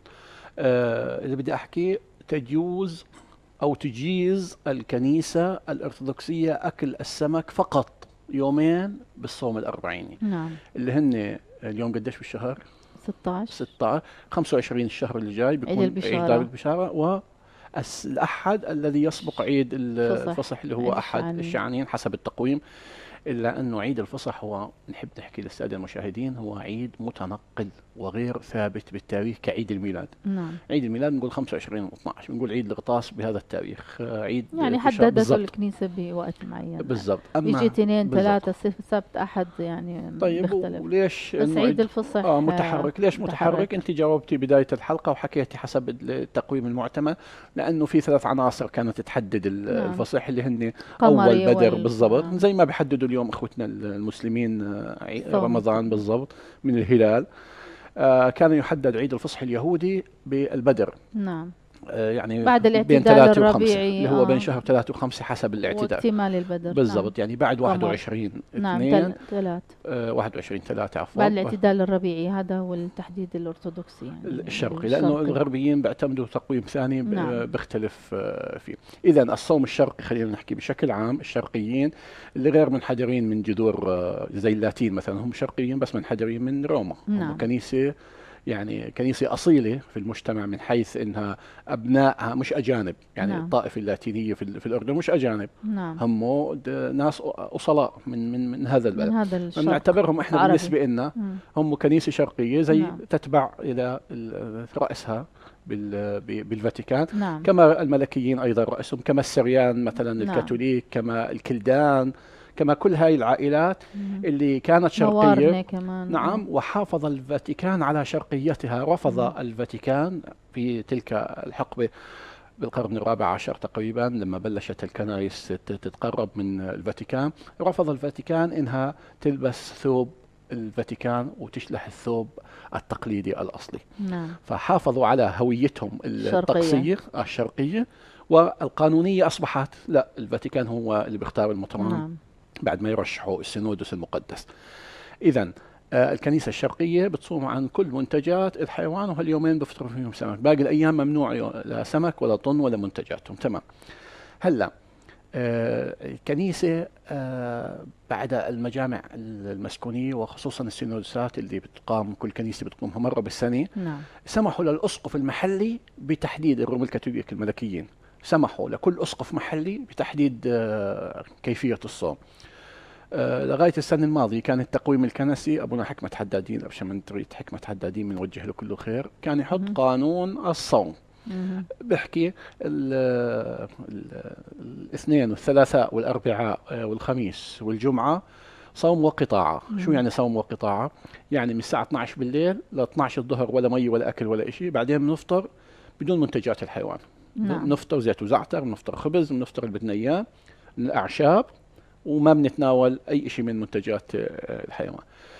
آه، إذا بدي أحكي، تجوز أو تجيز الكنيسة الأرثوذكسية أكل السمك فقط يومين بالصوم الأربعيني، نعم. اللي هن اليوم قديش بالشهر؟ ستة عشر ستة عشر، خمسة وعشرين الشهر اللي جاي عيد بيكون عيد البشارة. البشارة، والأحد الذي يسبق عيد فصح. الفصح اللي هو عيد أحد الشعانين. الشعانين حسب التقويم. إلا أنه عيد الفصح هو، نحب نحكي للسادة المشاهدين، هو عيد متنقل وغير ثابت بالتاريخ كعيد الميلاد. نعم. عيد الميلاد بنقول خمسة وعشرين و12، بنقول عيد الغطاس بهذا التاريخ، آه، عيد يعني بشهر حددته بالضبط. الكنيسة بوقت معين. بالضبط. يجي أما اثنين بالضبط. ثلاثة سف- سبت أحد يعني طيب، بيختلف. وليش بس إنه عيد عيد الفصح اه آه، متحرك؟ ليش متحرك؟ متحرك. انت جاوبتي بداية الحلقة وحكيتي حسب التقويم المعتمد، لانه في ثلاث عناصر كانت تحدد ال- نعم. الفصح، اللي هن قمري اول بدر وال- بالضبط، نعم. زي ما بيحددوا اليوم اخوتنا المسلمين آه، عي- صوم. رمضان بالضبط من الهلال. آه كان يحدد عيد الفصح اليهودي بالبدر، نعم. آه يعني بعد بين الاعتدال ثلاثة وخمسة، الربيعي اللي هو بين آه. شهر ثلاثة وخمسة حسب الاعتدال. واكتمال البدر. بالضبط، يعني بعد واحد قمر. وعشرين نعم. اثنين نعم. ثلاث آه واحد وعشرين ثلاثة عفوا، بعد الاعتدال الربيعي، هذا هو التحديد الأرثوذكسي يعني الشرقي، لانه الشرقي. الغربيين بيعتمدوا تقويم ثاني ب- نعم. بيختلف آه، فيه. اذا الصوم الشرقي، خلينا نحكي بشكل عام، الشرقيين اللي غير منحدرين من جذور آه، زي اللاتين مثلا، هم شرقيين بس منحدرين من روما. نعم. هم كنيسه، يعني كنيسة أصيلة في المجتمع، من حيث أنها أبنائها مش أجانب، يعني نعم. الطائفة اللاتينية في, ال- في الأردن مش أجانب، نعم. هم د- ناس أصلاء من, من, من هذا من البلد. هذا الشرق نعتبرهم إحنا عربي. بالنسبة لنا مم. هم كنيسة شرقية، زي نعم. تتبع إلى ال- رأسها بال- ب- بالفاتيكان، نعم. كما الملكيين أيضا رؤسهم، كما السريان مثلا نعم. الكاثوليك، كما الكلدان، كما كل هاي العائلات مهم. اللي كانت شرقية. موارنة كمان. نعم، وحافظ الفاتيكان على شرقيتها. رفض مم. الفاتيكان في تلك الحقبة بالقرن الرابع عشر تقريبا، لما بلشت الكنائس تت- تتقرب من الفاتيكان، رفض الفاتيكان انها تلبس ثوب الفاتيكان وتشلح الثوب التقليدي الأصلي. نعم. فحافظوا على هويتهم الشرقية. الطقسية الشرقية، والقانونية أصبحت لا، الفاتيكان هو اللي بيختار المطران نعم. بعد ما يرشحوا السينودوس المقدس. إذا آه، الكنيسة الشرقية بتصوم عن كل منتجات الحيوان، وهاليومين بفطروا فيهم سمك، باقي الأيام ممنوع يو- لا سمك ولا طن ولا منتجاتهم. تمام. هلا آه، الكنيسة آه، بعد المجامع المسكونية وخصوصا السينودسات اللي بتقام، كل كنيسة بتقومها مرة بالسنة، نعم. سمحوا للأسقف المحلي بتحديد، الروم الكاثوليك الملكيين سمحوا لكل أسقف محلي بتحديد آه، كيفية الصوم. آه، لغاية السنة الماضية كان التقويم الكنسي، أبونا حكمة حدادين، أبشمنتريت حكمة حدادين بنوجه له كل خير، كان يحط مهم. قانون الصوم مهم. بيحكي ال- ال- الاثنين والثلاثاء والأربعاء آه، والخميس والجمعة صوم وقطاعة. شو مهم. يعني صوم وقطاعة؟ يعني من الساعة اثنعش بالليل ل اثنعش الظهر ولا مي ولا أكل ولا شيء، بعدين بنفطر بدون منتجات الحيوان. نعم. بنفطر زيت وزعتر، بنفطر خبز، بنفطر اللي بدنا إياه من الأعشاب، وما بنتناول أي شيء من منتجات آه، الحيوان.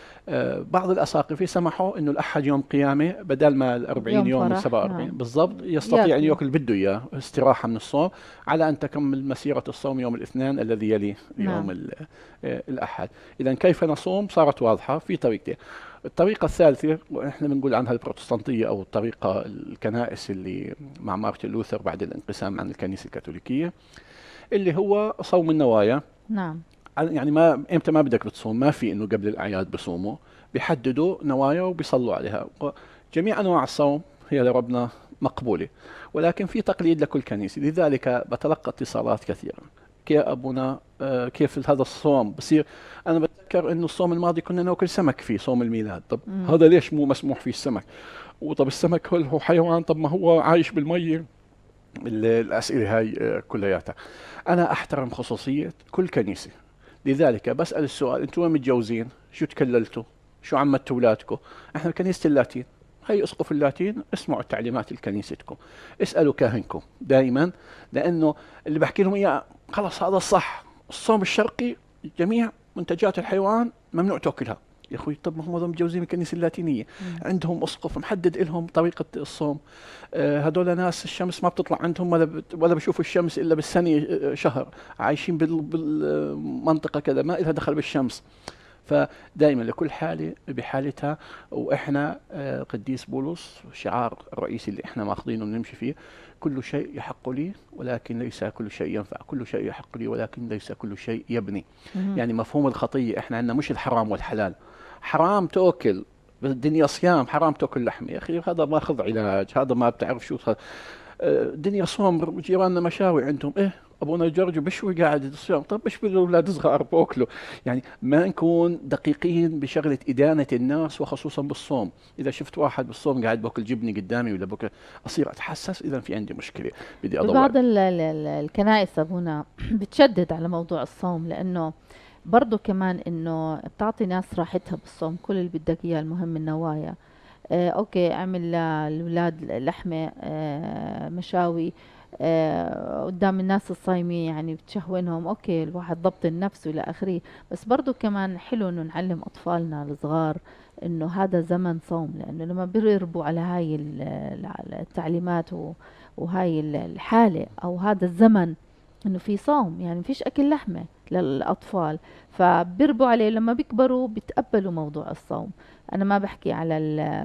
آه، بعض الأساقفة سمحوا إنه الأحد يوم قيامة، بدل ما الأربعين يوم يوم من فرح. سبعة وأربعين نعم. بالضبط، يستطيع أن ياكلوا. يأكل بده إياه استراحة من الصوم، على أن تكمل مسيرة الصوم يوم الاثنين الذي يلي يوم نعم. ال- آه، الأحد. إذا كيف نصوم صارت واضحة في طريقتين. الطريقة الثالثة وإحنا بنقول عنها البروتستانتية، أو الطريقة الكنائس اللي مع مارتن لوثر بعد الانقسام عن الكنيسة الكاثوليكية، اللي هو صوم النوايا. نعم. يعني ما امتى ما بدك بتصوم، ما في انه قبل الاعياد بصوموا، بيحددوا نوايا وبيصلوا عليها. جميع انواع الصوم هي لربنا مقبوله، ولكن في تقليد لكل كنيسه. لذلك بتلقى اتصالات كثيره، كيف ابونا آه، كيف هذا الصوم بصير. انا بتذكر انه الصوم الماضي كنا ناكل سمك في صوم الميلاد، طب مم. هذا ليش مو مسموح فيه السمك؟ وطب السمك هو هو حيوان، طب ما هو عايش بالميه. ال- الاسئله هاي آه، كلياتها. انا احترم خصوصيه كل كنيسه، لذلك بسأل السؤال: انتم وين متجوزين؟ شو تكللتوا؟ شو عمتوا اولادكم؟ احنا كنيسة اللاتين، هي اسقف اللاتين، اسمعوا التعليمات لكنيستكم، اسألوا كاهنكم دائما، لانه اللي بحكي لهم اياه خلص هذا الصح. الصوم الشرقي جميع منتجات الحيوان ممنوع تاكلها. يا اخوي طب ما هم هذول متجوزين الكنيسه اللاتينيه، مم. عندهم اسقف محدد لهم طريقه الصوم. آه، هذول ناس الشمس ما بتطلع عندهم، ولا بت- ولا بشوفوا الشمس الا بالسنه آه، شهر، عايشين بال- بالمنطقه كذا ما لها دخل بالشمس. فدائما لكل حاله بحالتها. واحنا آه، قديس بولس الشعار الرئيسي اللي احنا ماخذينه ونمشي فيه: كل شيء يحق لي ولكن ليس كل شيء ينفع، كل شيء يحق لي ولكن ليس كل شيء يبني. مهم. يعني مفهوم الخطيه احنا عندنا مش الحرام والحلال. حرام تاكل بالدنيا صيام، حرام تاكل لحمه، يا اخي هذا ماخذ علاج، هذا ما بتعرف شو صار. آه، دنيا صوم، جيراننا مشاوي عندهم، ايه ابونا جورج بشوي قاعد الصيام، طب بشوي الاولاد صغار باكلوا. يعني ما نكون دقيقين بشغله ادانه الناس وخصوصا بالصوم. اذا شفت واحد بالصوم قاعد باكل جبنه قدامي ولا باكل، اصير اتحسس اذا في عندي مشكله، بدي ادور. ببعض ال- ال- ال- الكنائس أبونا بتشدد على موضوع الصوم، لأنه برضو كمان إنه بتعطي ناس راحتها بالصوم. كل اللي بدك إياه المهم النوايا. آه أوكي، اعمل للأولاد لحمة، آه مشاوي، آه قدام الناس الصايمين، يعني بتشهونهم. أوكي، الواحد ضبط النفس وإلى آخره. بس برضو كمان حلو إنه نعلم أطفالنا الصغار إنه هذا زمن صوم، لأنه لما بيربوا على هاي ال- ال- التعليمات و- وهاي ال- الحالة أو هذا الزمن إنه في صوم، يعني مفيش أكل لحمة للأطفال، فبيربوا عليه. لما بيكبروا بيتقبلوا موضوع الصوم. أنا ما بحكي على ال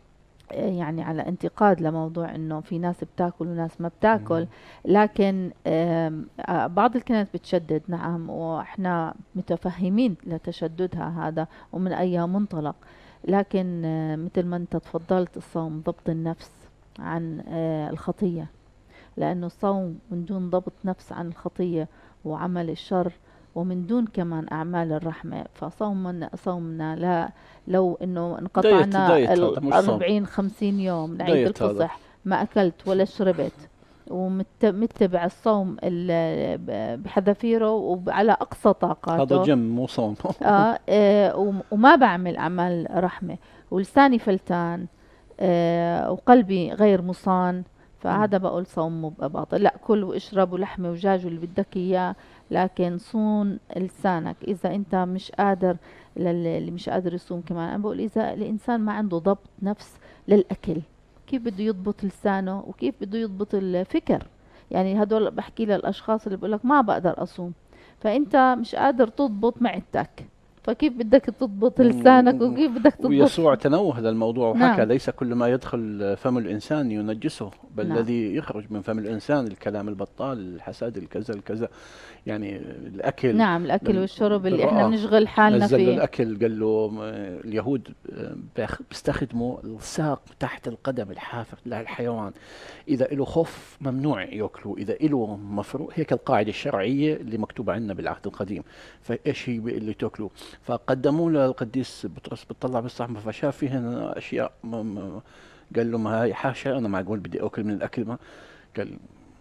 يعني على انتقاد لموضوع انه في ناس بتاكل وناس ما بتاكل، مم. لكن آم، آه، بعض الكنائس بتشدد، نعم، واحنا متفهمين لتشددها هذا ومن اي منطلق. لكن آه، مثل ما انت تفضلت، الصوم ضبط النفس عن آه، الخطية، لأنه الصوم من دون ضبط نفس عن الخطية وعمل الشر، ومن دون كمان أعمال الرحمة، فصومنا صومنا لا، لو إنه دايت انقطعنا دايت هذا مش صوم، الأربعين خمسين يوم لعيد دايت هذا. الفصح ما أكلت ولا شربت ومتبع الصوم ال- ب- بحذافيره وعلى أقصى هذا طاقاته. جيم مو صوم. آه آه، وم- وما بعمل أعمال رحمة ولساني فلتان، آه وقلبي غير مصان، فهذا بقول صوم مب- باطل. لا، كل واشرب ولحمة ودجاج واللي بدك إياه، لكن صون لسانك. إذا أنت مش قادر، للي مش قادر يصوم كمان أنا بقول إذا الإنسان ما عنده ضبط نفس للأكل، كيف بده يضبط لسانه وكيف بده يضبط الفكر؟ يعني هدول بحكي للأشخاص اللي بقولك ما بقدر أصوم، فأنت مش قادر تضبط معدتك، فكيف بدك تضبط لسانك مم. وكيف بدك تضبط. ويسوع تنوه هذا الموضوع وحكى: نعم. ليس كل ما يدخل فم الإنسان ينجسه، بل نعم. الذي يخرج من فم الإنسان الكلام البطال، الحسد، الكذا الكذا. يعني الأكل. نعم، الأكل لم- والشرب اللي احنا بالرأى بنشغل حالنا نزل له فيه. الأكل، قال له م- اليهود بيخ- بيستخدموا الساق تحت القدم الحافر للحيوان. إذا له خف ممنوع يأكلوا، إذا له مفروض. هيك القاعدة الشرعية اللي مكتوبة عندنا بالعهد القديم. فإيش هي اللي تأكلوا؟ فقدموا له القديس بطرس، بتطلع بالصحن فشاف فيهن أشياء م- م- قال له: ما هي حاشا، أنا معقول بدي أكل من الأكل؟ ما قال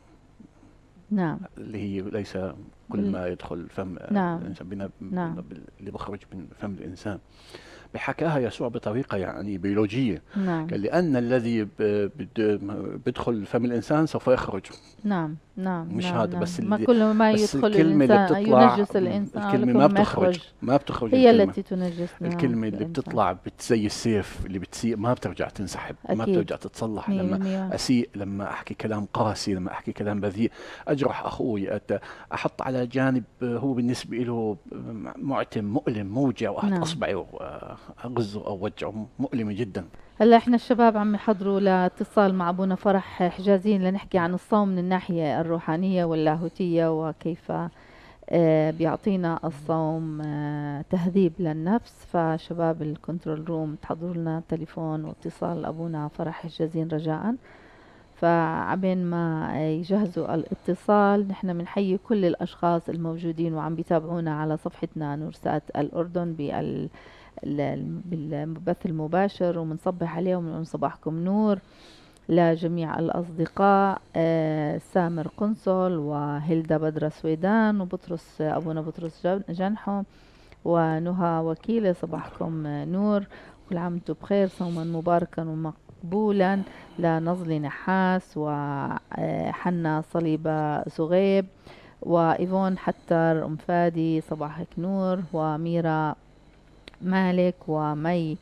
نعم. اللي هي ليس كل بال- ما يدخل فم نعم. الإنسان بنا- نعم. بال- اللي بخرج من فم الإنسان. بحكاها يسوع بطريقة يعني بيولوجية. نعم. قال: لأن الذي ب- بد- بدخل فم الإنسان سوف يخرج. نعم. نعم. مش نعم. هذا نعم. بس ما اللي كل ما بس يدخل الكلمة اللي الإنسان بتطلع، ينجس الإنسان، الكلمة ولكل ما ما بتخرج، يخرج ما بتخرج هي الكلمة. التي تنجسنا الكلمة اللي الإنسان. بتطلع بت- زي السيف اللي بتسيء ما بترجع تنسحب، ما أكيد. بترجع تتصلح. مية لما بالمية. أسيء، لما أحكي كلام قاسي، لما أحكي كلام بذيء، أجرح أخوي، أت- أحط على جانب هو بالنسبة له معتم، مؤلم، موجع، وأحط نعم. أصبعي وأغزه أو وجعه، مؤلمة جدا. هلا احنا الشباب عم يحضروا لاتصال مع ابونا فرح حجازين لنحكي عن الصوم من الناحية الروحانية واللاهوتية، وكيف آه، بيعطينا الصوم آه، تهذيب للنفس. فشباب الكنترول روم تحضروا لنا تليفون واتصال ابونا فرح حجازين رجاء. فعبين ما يجهزوا الاتصال، نحن بنحيي كل الاشخاص الموجودين وعم بيتابعونا على صفحتنا نورسات الاردن بال ال- بالبث المباشر، ومنصبح عليهم ونقول صباحكم نور لجميع الأصدقاء. آه، سامر قنصل وهيلدا بدر سويدان وبطرس آه، أبونا بطرس جن- جنحو ونهى وكيلة، صباحكم آه، نور. كل عام وانتم بخير، صوما مباركا ومقبولا لنظلي نحاس وحنا صليبة صغيب وإيفون حتر أم فادي، صباحك نور. وميرا مالك ومي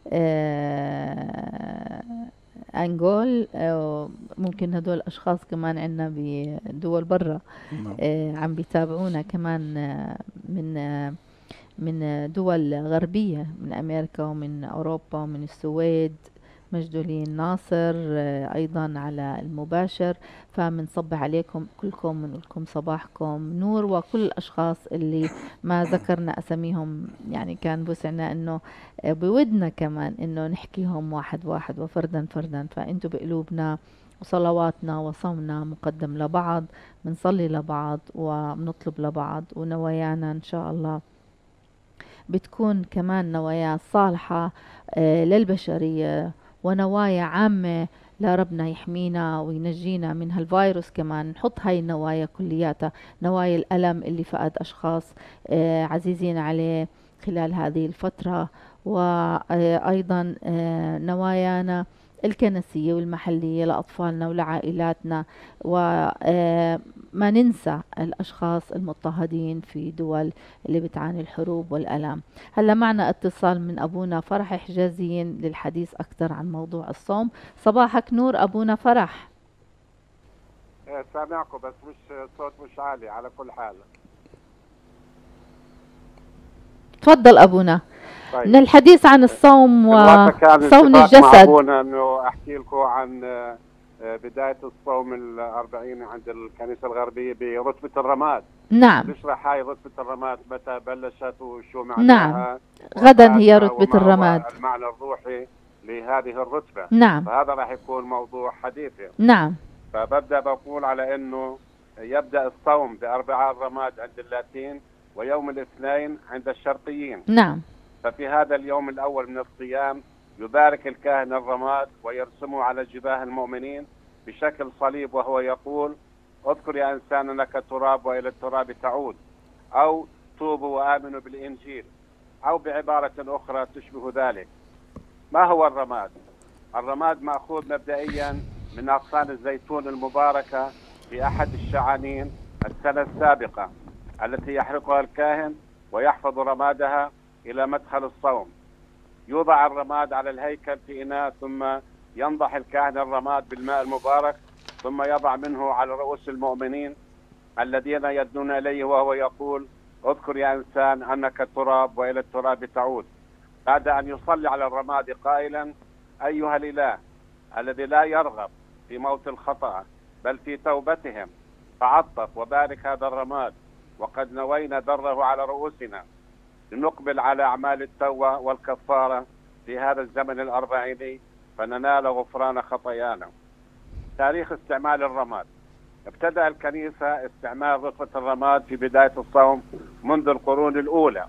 آه، أنجول، آه، ممكن هدول أشخاص كمان عنا بدول برا نعم. آه، عم بيتابعونا كمان آه، من آه، من دول غربية، من أمريكا ومن أوروبا ومن السويد، مجدولين ناصر آه، أيضا على المباشر. فمنصبح عليكم كلكم، بنقول لكم صباحكم نور. وكل الأشخاص اللي ما ذكرنا أساميهم، يعني كان بوسعنا إنه آه، بودنا كمان إنه نحكيهم واحد واحد وفردا فردا. فأنتوا بقلوبنا وصلواتنا وصومنا مقدم لبعض، بنصلي لبعض وبنطلب لبعض، ونوايانا إن شاء الله بتكون كمان نوايا صالحة آه، للبشرية، ونوايا عامة لربنا يحمينا وينجينا من هالفيروس. كمان نحط هاي النوايا كلياتها، نوايا الألم اللي فقد أشخاص آه، عزيزين عليه خلال هذه الفترة، وأيضا آه، نوايانا الكنسية والمحلية لأطفالنا ولعائلاتنا، وما ننسى الأشخاص المضطهدين في دول اللي بتعاني الحروب والألم. هلا معنا اتصال من أبونا فرح حجازيين للحديث أكثر عن موضوع الصوم. صباحك نور أبونا فرح. إيه، سامعكم بس مش صوت مش عالي على كل حال. تفضل أبونا. طيب. من الحديث عن الصوم دلوقتي كان وصون اتفاق مع الجسد. ابونا انه احكي لكم عن آه، آه، بدايه الصوم الأربعين عند الكنيسه الغربيه برتبه الرماد. نعم. نشرح هاي رتبه الرماد متى بلشت وشو معناها. نعم. غدا هي رتبة وما هو الرماد. المعنى الروحي لهذه الرتبه. نعم. فهذا راح يكون موضوع حديثي. نعم. فببدأ بقول على أنه يبدأ الصوم بأربعاء الرماد عند اللاتين ويوم الاثنين عند الشرقيين. نعم. ففي هذا اليوم الأول من الصيام يبارك الكاهن الرماد ويرسمه على جباه المؤمنين بشكل صليب وهو يقول: اذكر يا إنسان أنك تراب وإلى التراب تعود، أو توبوا وآمنوا بالإنجيل، أو بعبارة أخرى تشبه ذلك. ما هو الرماد؟ الرماد مأخوذ مبدئيا من أغصان الزيتون المباركة في أحد الشعانين السنة السابقة التي يحرقها الكاهن ويحفظ رمادها إلى مدخل الصوم. يوضع الرماد على الهيكل في إناء، ثم ينضح الكاهن الرماد بالماء المبارك، ثم يضع منه على رؤوس المؤمنين الذين يدنون إليه وهو يقول: اذكر يا إنسان أنك تراب وإلى التراب تعود، بعد أن يصلي على الرماد قائلا: أيها الإله الذي لا يرغب في موت الخطأ بل في توبتهم، تعطف وبارك هذا الرماد، وقد نوينا دره على رؤوسنا لنقبل على أعمال التوبة والكفارة في هذا الزمن الأربعيني فننال غفران خطايانا. تاريخ استعمال الرماد: ابتدأ الكنيسة استعمال رطبة الرماد في بداية الصوم منذ القرون الأولى.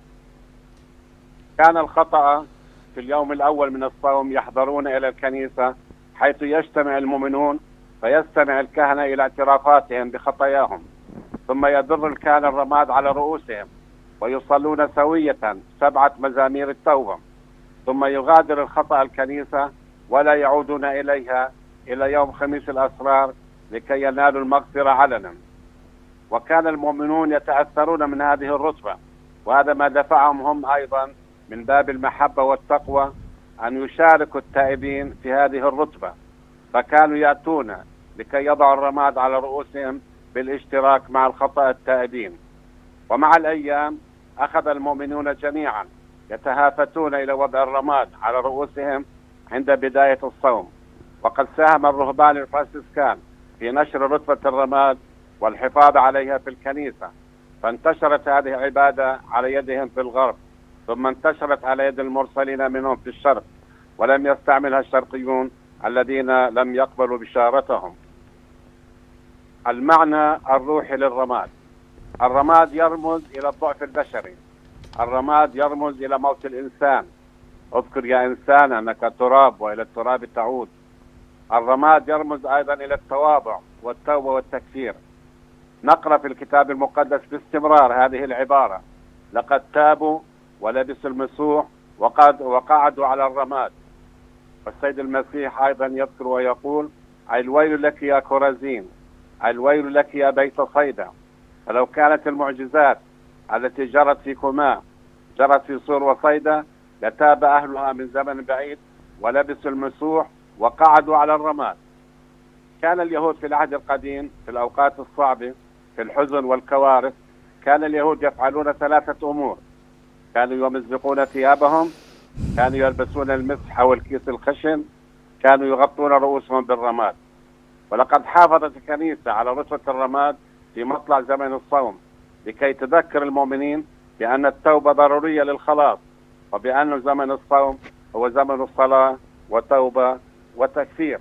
كان الخطأ في اليوم الأول من الصوم يحضرون إلى الكنيسة حيث يجتمع المؤمنون، فيستمع الكهنة إلى اعترافاتهم بخطاياهم، ثم يدر الكهنة الرماد على رؤوسهم ويصلون سوية سبعة مزامير التوبة، ثم يغادر الخطأ الكنيسة ولا يعودون إليها إلى يوم خميس الأسرار لكي ينالوا المغفرة علنا. وكان المؤمنون يتأثرون من هذه الرتبة، وهذا ما دفعهم هم أيضا من باب المحبة والتقوى أن يشاركوا التائبين في هذه الرتبة، فكانوا يأتون لكي يضعوا الرماد على رؤوسهم بالاشتراك مع الخطأ التائبين. ومع الأيام أخذ المؤمنون جميعا يتهافتون إلى وضع الرماد على رؤوسهم عند بداية الصوم، وقد ساهم الرهبان الفرنسيسكان في نشر رتبة الرماد والحفاظ عليها في الكنيسة، فانتشرت هذه العبادة على يدهم في الغرب، ثم انتشرت على يد المرسلين منهم في الشرق، ولم يستعملها الشرقيون الذين لم يقبلوا بشارتهم. المعنى الروحي للرماد: الرماد يرمز إلى الضعف البشري، الرماد يرمز إلى موت الإنسان. اذكر يا إنسان أنك تراب وإلى التراب تعود. الرماد يرمز أيضا إلى التواضع والتوبة والتكفير. نقرأ في الكتاب المقدس باستمرار هذه العبارة: لقد تابوا ولبسوا المسوح وقد وقعدوا على الرماد. والسيد المسيح أيضا يذكر ويقول: الويل لك يا كورازين، الويل لك يا بيت صيدا، فلو كانت المعجزات التي جرت فيكما جرت في صور وصيدا لتاب أهلها من زمن بعيد ولبسوا المسوح وقعدوا على الرماد. كان اليهود في العهد القديم في الأوقات الصعبة في الحزن والكوارث، كان اليهود يفعلون ثلاثة أمور: كانوا يمزقون ثيابهم، كانوا يلبسون المسح أو الكيس الخشن، كانوا يغطون رؤوسهم بالرماد. ولقد حافظت الكنيسة على رتبة الرماد في مطلع زمن الصوم لكي تذكر المؤمنين بأن التوبة ضرورية للخلاص، وبأن زمن الصوم هو زمن الصلاة وتوبة وتكفير.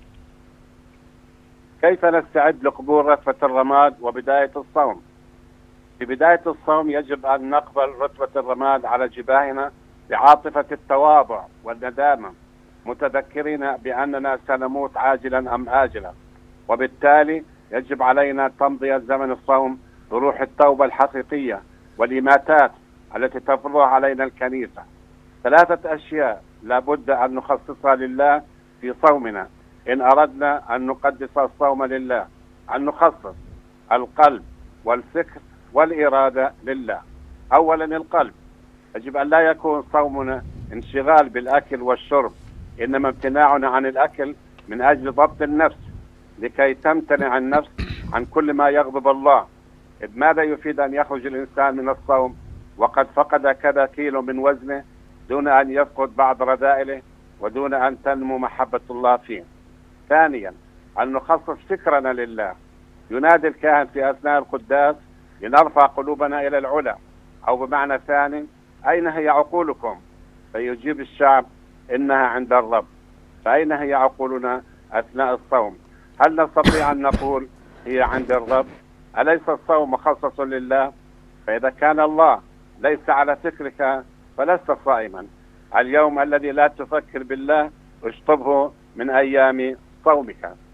كيف نستعد لقبول رتبة الرماد وبداية الصوم؟ في بداية الصوم يجب أن نقبل رتبة الرماد على جباهنا بعاطفة التواضع والندامة، متذكرين بأننا سنموت عاجلا أم آجلا، وبالتالي يجب علينا تمضية زمن الصوم بروح التوبة الحقيقية والإماتات التي تفرضها علينا الكنيسة. ثلاثة أشياء لابد أن نخصصها لله في صومنا إن أردنا أن نقدس الصوم لله: أن نخصص القلب والفكر والإرادة لله. أولا القلب، يجب أن لا يكون صومنا انشغال بالأكل والشرب، إنما امتناعنا عن الأكل من أجل ضبط النفس لكي تمتنع النفس عن كل ما يغضب الله. إذ ماذا يفيد أن يخرج الإنسان من الصوم وقد فقد كذا كيلو من وزنه دون أن يفقد بعض رذائله ودون أن تنمو محبة الله فيه؟ ثانيا أن نخصص فكرنا لله. ينادي الكاهن في أثناء القداس لنرفع قلوبنا إلى العلا، أو بمعنى ثاني: أين هي عقولكم؟ فيجيب الشعب: إنها عند الرب. فأين هي عقولنا أثناء الصوم؟ هل نستطيع أن نقول هي عند الرب؟ أليس الصوم مخصص لله؟ فإذا كان الله ليس على فكرك فلست صائما. اليوم الذي لا تفكر بالله اشطبه من أيام صومك.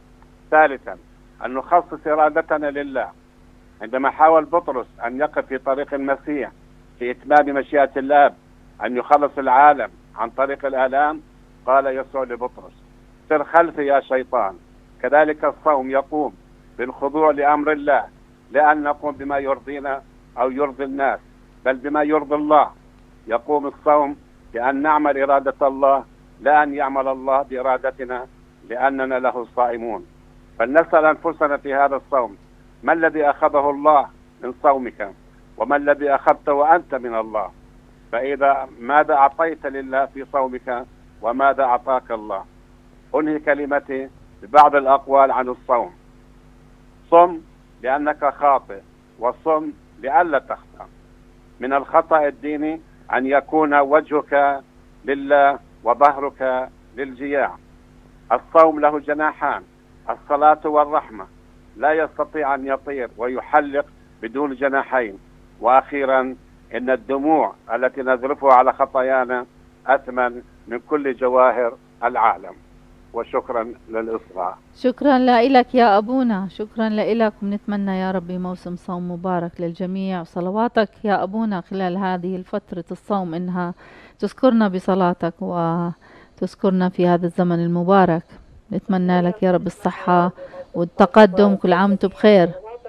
ثالثا أن نخصص إرادتنا لله. عندما حاول بطرس أن يقف في طريق المسيح في إتمام مشيئة الآب أن يخلص العالم عن طريق الآلام، قال يسوع لبطرس: سر خلفي يا شيطان. كذلك الصوم يقوم بالخضوع لأمر الله، لأن نقوم بما يرضينا أو يرضي الناس، بل بما يرضي الله. يقوم الصوم بأن نعمل إرادة الله، لا أن يعمل الله بإرادتنا، لأننا له صائمون. فلنسأل أنفسنا في هذا الصوم: ما الذي أخذه الله من صومك؟ وما الذي أخذته أنت من الله؟ فإذا ماذا أعطيت لله في صومك؟ وماذا أعطاك الله؟ أنهي كلمتي ببعض الأقوال عن الصوم: صم لأنك خاطئ، وصم لئلا تخطأ. من الخطأ الديني أن يكون وجهك لله وظهرك للجياع. الصوم له جناحان: الصلاة والرحمة. لا يستطيع أن يطير ويحلق بدون جناحين. وأخيرا، إن الدموع التي نذرفها على خطايانا أثمن من كل جواهر العالم. وشكرا للإصغاء. شكرا لك يا أبونا، شكرا لك، ونتمنى يا ربي موسم صوم مبارك للجميع، وصلواتك يا أبونا خلال هذه الفترة الصوم إنها تذكرنا بصلاتك وتذكرنا في هذا الزمن المبارك. نتمنى لك يا رب الصحة والتقدم، كل عام وانتم بخير.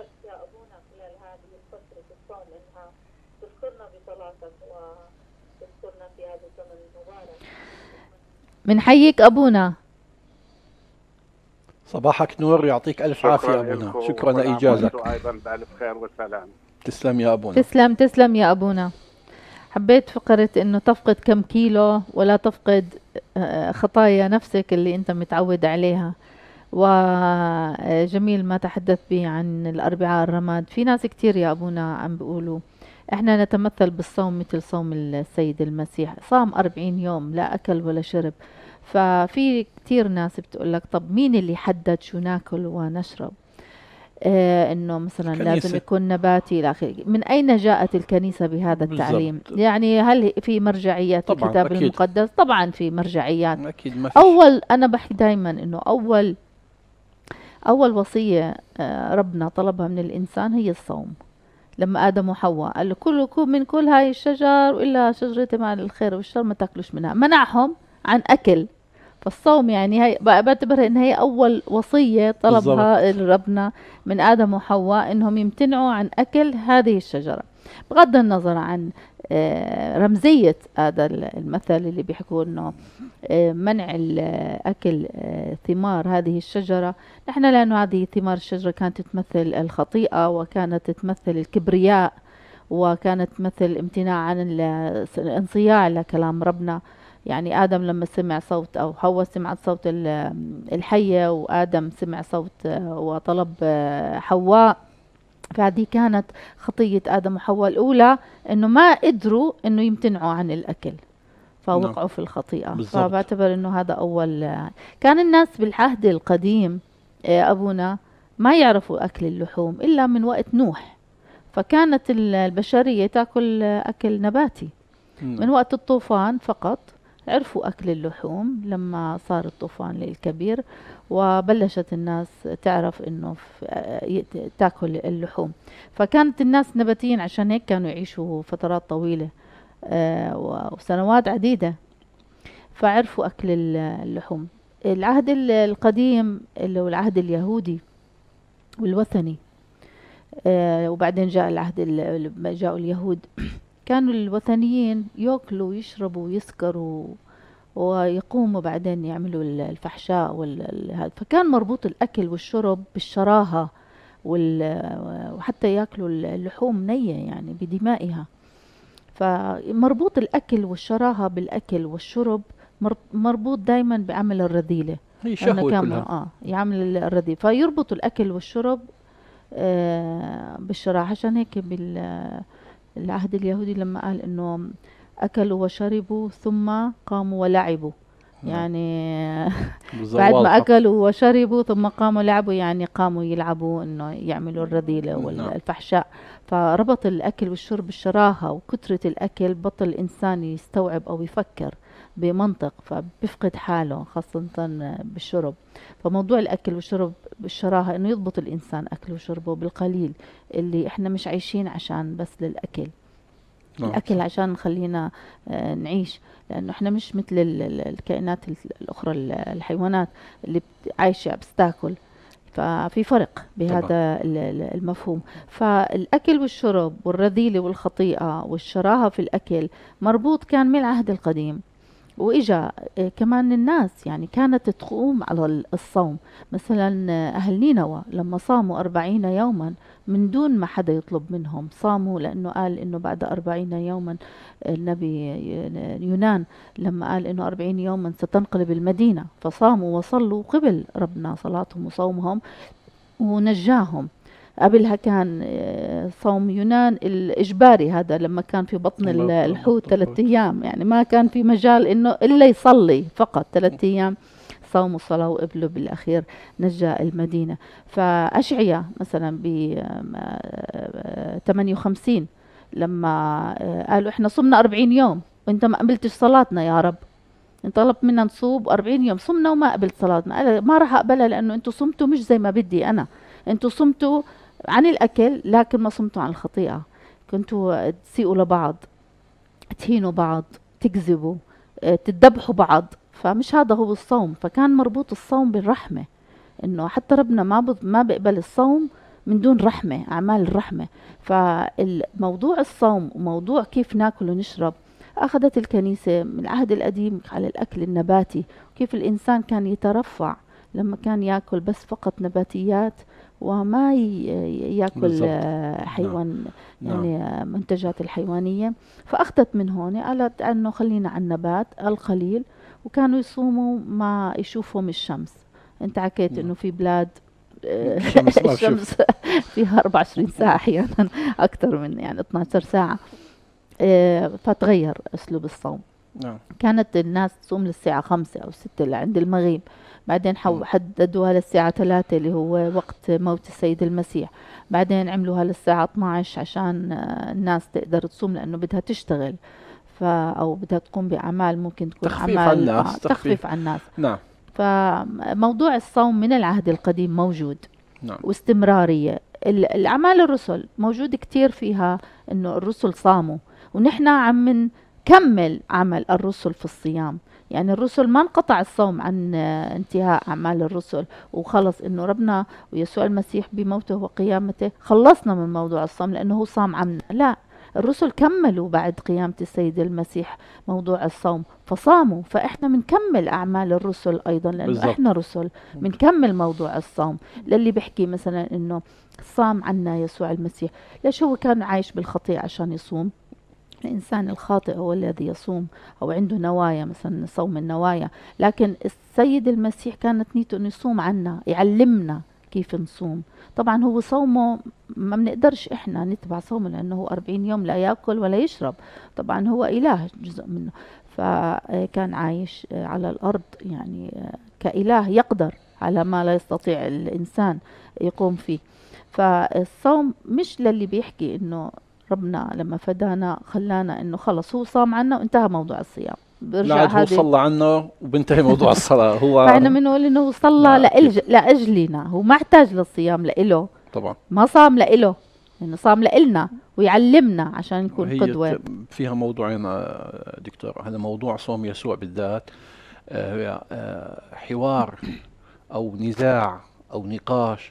منحييك أبونا. صباحك نور، يعطيك ألف عافية أبونا. شكرا لإيجازك. أيضا بألف خير وسلام. تسلم يا أبونا. تسلم تسلم يا أبونا. حبيت فقرة إنه تفقد كم كيلو ولا تفقد خطايا نفسك اللي أنت متعود عليها. وجميل ما تحدث به عن الأربعاء الرماد. في ناس كتير يا أبونا عم بيقولوا إحنا نتمثل بالصوم مثل صوم السيد المسيح، صام أربعين يوم لا أكل ولا شرب. ففي كتير ناس بتقول لك طب مين اللي حدد شو ناكل ونشرب؟ آه انه مثلا الكنيسة. لازم يكون نباتي الى اخره. من اين جاءت الكنيسه بهذا التعليم؟ بالزبط. يعني هل في مرجعيات الكتاب أكيد. المقدس؟ طبعا في مرجعيات. اكيد ما فيش. اول انا بحكي دائما انه اول اول وصيه آه ربنا طلبها من الانسان هي الصوم. لما ادم وحواء قال له كلوا من كل هاي الشجر والا شجره مال الخير والشر ما تاكلوش منها، منعهم عن اكل. فالصوم يعني هي بعتبرها ان هي اول وصيه طلبها ربنا من ادم وحواء، انهم يمتنعوا عن اكل هذه الشجره، بغض النظر عن رمزيه هذا المثل اللي بيحكوا انه منع اكل ثمار هذه الشجره. نحن لانه هذه ثمار الشجره كانت تمثل الخطيئه، وكانت تمثل الكبرياء، وكانت تمثل امتناع عن الانصياع لكلام ربنا. يعني آدم لما سمع صوت، أو حواء سمعت صوت الحية، وآدم سمع صوت وطلب حواء. فهذه كانت خطية آدم وحواء الأولى، إنه ما قدروا إنه يمتنعوا عن الأكل، فوقعوا في الخطيئة. فبعتبر إنه هذا أول. كان الناس بالعهد القديم أبونا ما يعرفوا أكل اللحوم إلا من وقت نوح، فكانت البشرية تأكل أكل نباتي. من وقت الطوفان فقط عرفوا أكل اللحوم، لما صار الطوفان الكبير وبلشت الناس تعرف إنه تأكل اللحوم. فكانت الناس نباتيين، عشان هيك كانوا يعيشوا فترات طويلة آه وسنوات عديدة، فعرفوا أكل اللحوم. العهد القديم اللي هو العهد اليهودي والوثني، آه وبعدين جاء العهد جاءوا اليهود، كانوا الوثنيين يأكلوا ويشربوا ويسكروا ويقوموا بعدين يعملوا الفحشاء وال... فكان مربوط الأكل والشرب بالشراهة وال... وحتى يأكلوا اللحوم نية يعني بدمائها. فمربوط الأكل والشراهة بالأكل والشرب، مربوط دايما بعمل الرذيلة. هي شهوة كلها. آه يعمل الرذيلة، فيربط الأكل والشرب آه بالشراهة. عشان هيك بال العهد اليهودي لما قال انه اكلوا وشربوا ثم قاموا ولعبوا، يعني بعد ما اكلوا وشربوا ثم قاموا لعبوا، يعني قاموا يلعبوا انه يعملوا الرذيلة والفحشاء. فربط الاكل والشرب بالشراهة، وكثرة الاكل بطل الانسان يستوعب او يفكر. بمنطق، فبيفقد حاله خاصة بالشرب. فموضوع الأكل والشرب بالشراهة إنه يضبط الإنسان أكله وشربه بالقليل، اللي إحنا مش عايشين عشان بس للأكل. نعم الأكل صح. عشان نخلينا آه، نعيش، لأنه إحنا مش مثل ال- ال- الكائنات ال- الأخرى، ال- الحيوانات اللي بت- عايشة بس تاكل. ففي فرق طبعا. بهذا ال- ال- المفهوم. فالأكل والشرب والرذيلة والخطيئة والشراهة في الأكل مربوط كان من العهد القديم. وإجا آه، كمان الناس يعني كانت تقوم على ال- الصوم. مثلا آه، أهل نينوى لما صاموا أربعين يوما من دون ما حدا يطلب منهم، صاموا لأنه قال إنه بعد أربعين يوما، النبي ي- يونان لما قال إنه أربعين يوما ستنقلب المدينة، فصاموا وصلوا قبل ربنا صلاتهم وصومهم ونجاهم. قبلها كان آه، صوم يونان الإجباري، هذا لما كان في بطن ال- بطن الحوت بطن ثلاثة الحوت. أيام، يعني ما كان في مجال إنه إلا يصلي فقط ثلاثة أيام، صوم وصلاة وقبله بالأخير نجى المدينة. فأشعيا مثلا ب ثمانية وخمسين لما آه، قالوا إحنا صمنا أربعين يوم وإنت ما قبلتش صلاتنا يا رب، انت طلبت منا نصوم أربعين يوم صمنا وما قبلت صلاتنا، قال ما راح اقبلها لانه انتوا صمتوا مش زي ما بدي انا، انتوا صمتوا عن الاكل لكن ما صمتوا عن الخطيئة، كنتوا تسيئوا لبعض، تهينوا بعض، تكذبوا، اه، تذبحوا بعض. فمش هذا هو الصوم. فكان مربوط الصوم بالرحمة، انه حتى ربنا ما بض- ما بيقبل الصوم من دون رحمة، اعمال الرحمة. فالموضوع الصوم وموضوع كيف ناكل ونشرب أخذت الكنيسة من العهد القديم على الأكل النباتي، كيف الإنسان كان يترفع لما كان يأكل بس فقط نباتيات وما ي- يأكل بالضبط. آه، نعم حيوان، نعم يعني آه، منتجات الحيوانية. فأخذت من هون قالت أنه خلينا على النبات القليل، وكانوا يصوموا ما يشوفهم الشمس. انت حكيت نعم. انه في بلاد آه، الشمس ما بشوف. الشمس فيها أربعة وعشرين ساعة احيانا اكثر من يعني اثنتي عشرة ساعة. آه، فتغير اسلوب الصوم. نعم كانت الناس تصوم للساعة خمسة أو ستة لعند المغيب، بعدين حو- مم. حددوها للساعة ثلاثة اللي هو وقت موت السيد المسيح، بعدين عملوها للساعة اثني عشر عشان آه، الناس تقدر تصوم لأنه بدها تشتغل، ف أو بدها تقوم بأعمال ممكن تكون تخفيف أعمال عن آه الناس، تخفيف تخفيف. عن الناس. نعم فموضوع الصوم من العهد القديم موجود نعم واستمرارية. ال- الأعمال الرسل موجود كتير فيها إنه الرسل صاموا، ونحن عم نكمل عمل الرسل في الصيام. يعني الرسل ما انقطع الصوم عن آه، انتهاء أعمال الرسل وخلص، إنه ربنا ويسوع المسيح بموته وقيامته خلصنا من موضوع الصوم لأنه هو صام عنا، لا، الرسل كملوا بعد قيامة السيد المسيح موضوع الصوم فصاموا. فإحنا بنكمل أعمال الرسل أيضا لأنه بالضبط. إحنا رسل بنكمل موضوع الصوم. للي بيحكي مثلا إنه صام عنا يسوع المسيح، ليش هو كان عايش بالخطيئة عشان يصوم؟ الإنسان الخاطئ هو الذي يصوم أو عنده نوايا، مثلا صوم النوايا، لكن السيد المسيح كانت نيته أنه يصوم عنا، يعلمنا كيف نصوم. طبعا هو صومه ما بنقدرش إحنا نتبع صومه لأنه هو أربعين يوم لا يأكل ولا يشرب، طبعا هو إله جزء منه، فكان عايش على الأرض يعني كإله يقدر على ما لا يستطيع الإنسان يقوم فيه. فالصوم مش للي بيحكي إنه ربنا لما فدانا خلانا انه خلص هو صام عنا وانتهى موضوع الصيام، لا برجع عاد هو هذه. صلى عنا وبنتهي موضوع الصلاة. هو فاحنا بنقول انه هو صلى لا، لألج... أكيد. لاجلنا، هو ما احتاج للصيام لإله، طبعا ما صام لإله، انه صام لإلنا ويعلمنا عشان نكون هي قدوة. ت- فيها موضوعين آه، دكتور. هذا موضوع صوم يسوع بالذات آه، آه، حوار أو نزاع أو نقاش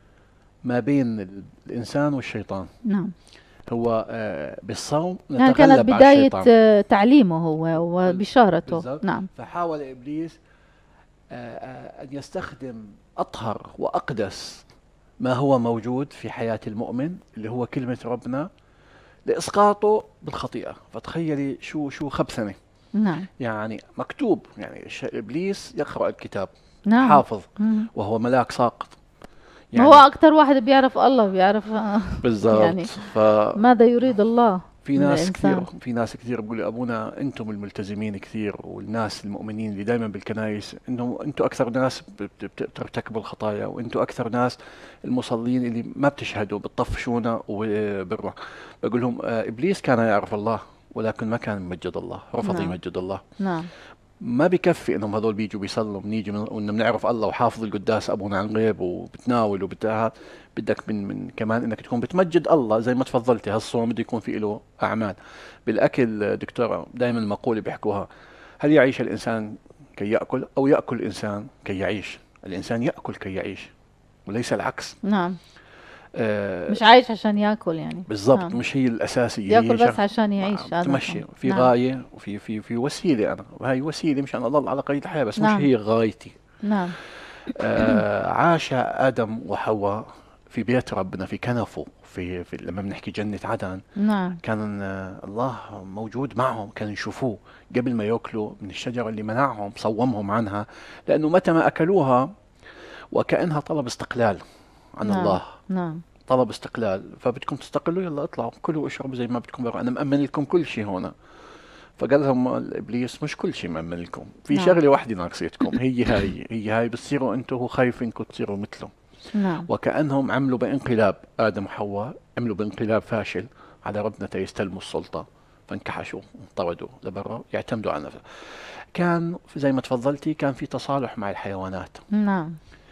ما بين ال- الإنسان والشيطان. نعم، هو آه، بالصوم يعني كانت نتغلب على بداية الشيطان. آه، تعليمه هو وبشارته. بالضبط. نعم فحاول إبليس آه، آه، أن يستخدم أطهر وأقدس ما هو موجود في حياة المؤمن اللي هو كلمة ربنا لإسقاطه بالخطيئة. فتخيلي شو شو خبثنة. نعم يعني مكتوب، يعني الش- إبليس يقرأ الكتاب نعم. حافظ مم. وهو ملاك ساقط. هو أكتر واحد بيعرف الله، بيعرف آه، بالضبط. يعني ففي ماذا يريد الله من ناس كثير الإنسان. في ناس كثير بيقولوا أبونا أنتم الملتزمين كثير والناس المؤمنين اللي دائما بالكنائس إنه أنتم أكثر ناس بت- بت- بترتكبوا الخطايا، وأنتم أكثر ناس المصلين اللي ما بتشهدوا بتطفشونا وبالروح. بقول لهم آه، إبليس كان يعرف الله ولكن ما كان يمجد الله، رفض نعم. يمجد الله. نعم. ما بكفي انهم هذول بيجوا بيصلوا، بنيجي من وإن بنعرف الله وحافظ القداس ابونا عن غيب وبتناول وبتاع، بدك من من كمان انك تكون بتمجد الله زي ما تفضلتي. هالصوم بده يكون في له اعمال. بالاكل دكتوره دائما المقوله بيحكوها: هل يعيش الانسان كي ياكل او ياكل الانسان كي يعيش؟ الانسان ياكل كي يعيش وليس العكس. نعم. آه مش عايش عشان ياكل يعني. بالضبط. نعم. مش هي الاساسيه، ياكل هي بس شغ- عشان يعيش. هذا تمشي صح. في نعم. غايه وفي في في وسيله. انا وهي وسيله مشان اضل على قيد الحياه، بس نعم. مش هي غايتي. نعم. آه عاش آدم وحواء في بيت ربنا، في كنفه، في, في لما بنحكي جنة عدن. نعم. كان آه الله موجود معهم، كانوا يشوفوه قبل ما يأكلوا من الشجرة اللي منعهم، صومهم عنها، لأنه متى ما أكلوها وكأنها طلب استقلال عن نعم. الله. نعم. طلب استقلال، فبدكم تستقلوا، يلا اطلعوا كلوا واشربوا زي ما بدكم برا، أنا مأمن لكم كل شيء هنا. فقال لهم الابليس: مش كل شيء مأمن لكم، في نعم. شغله واحده ناقصتكم، هي هاي هي هاي بتصيروا انتم، هو خايف انكم تصيروا مثله. نعم. وكأنهم عملوا بانقلاب، آدم وحواء عملوا بانقلاب فاشل على ربنا تيستلموا السلطة، فانكحشوا انطردوا لبرا يعتمدوا على نفسهم. كان زي ما تفضلتي كان في تصالح مع الحيوانات، نعم.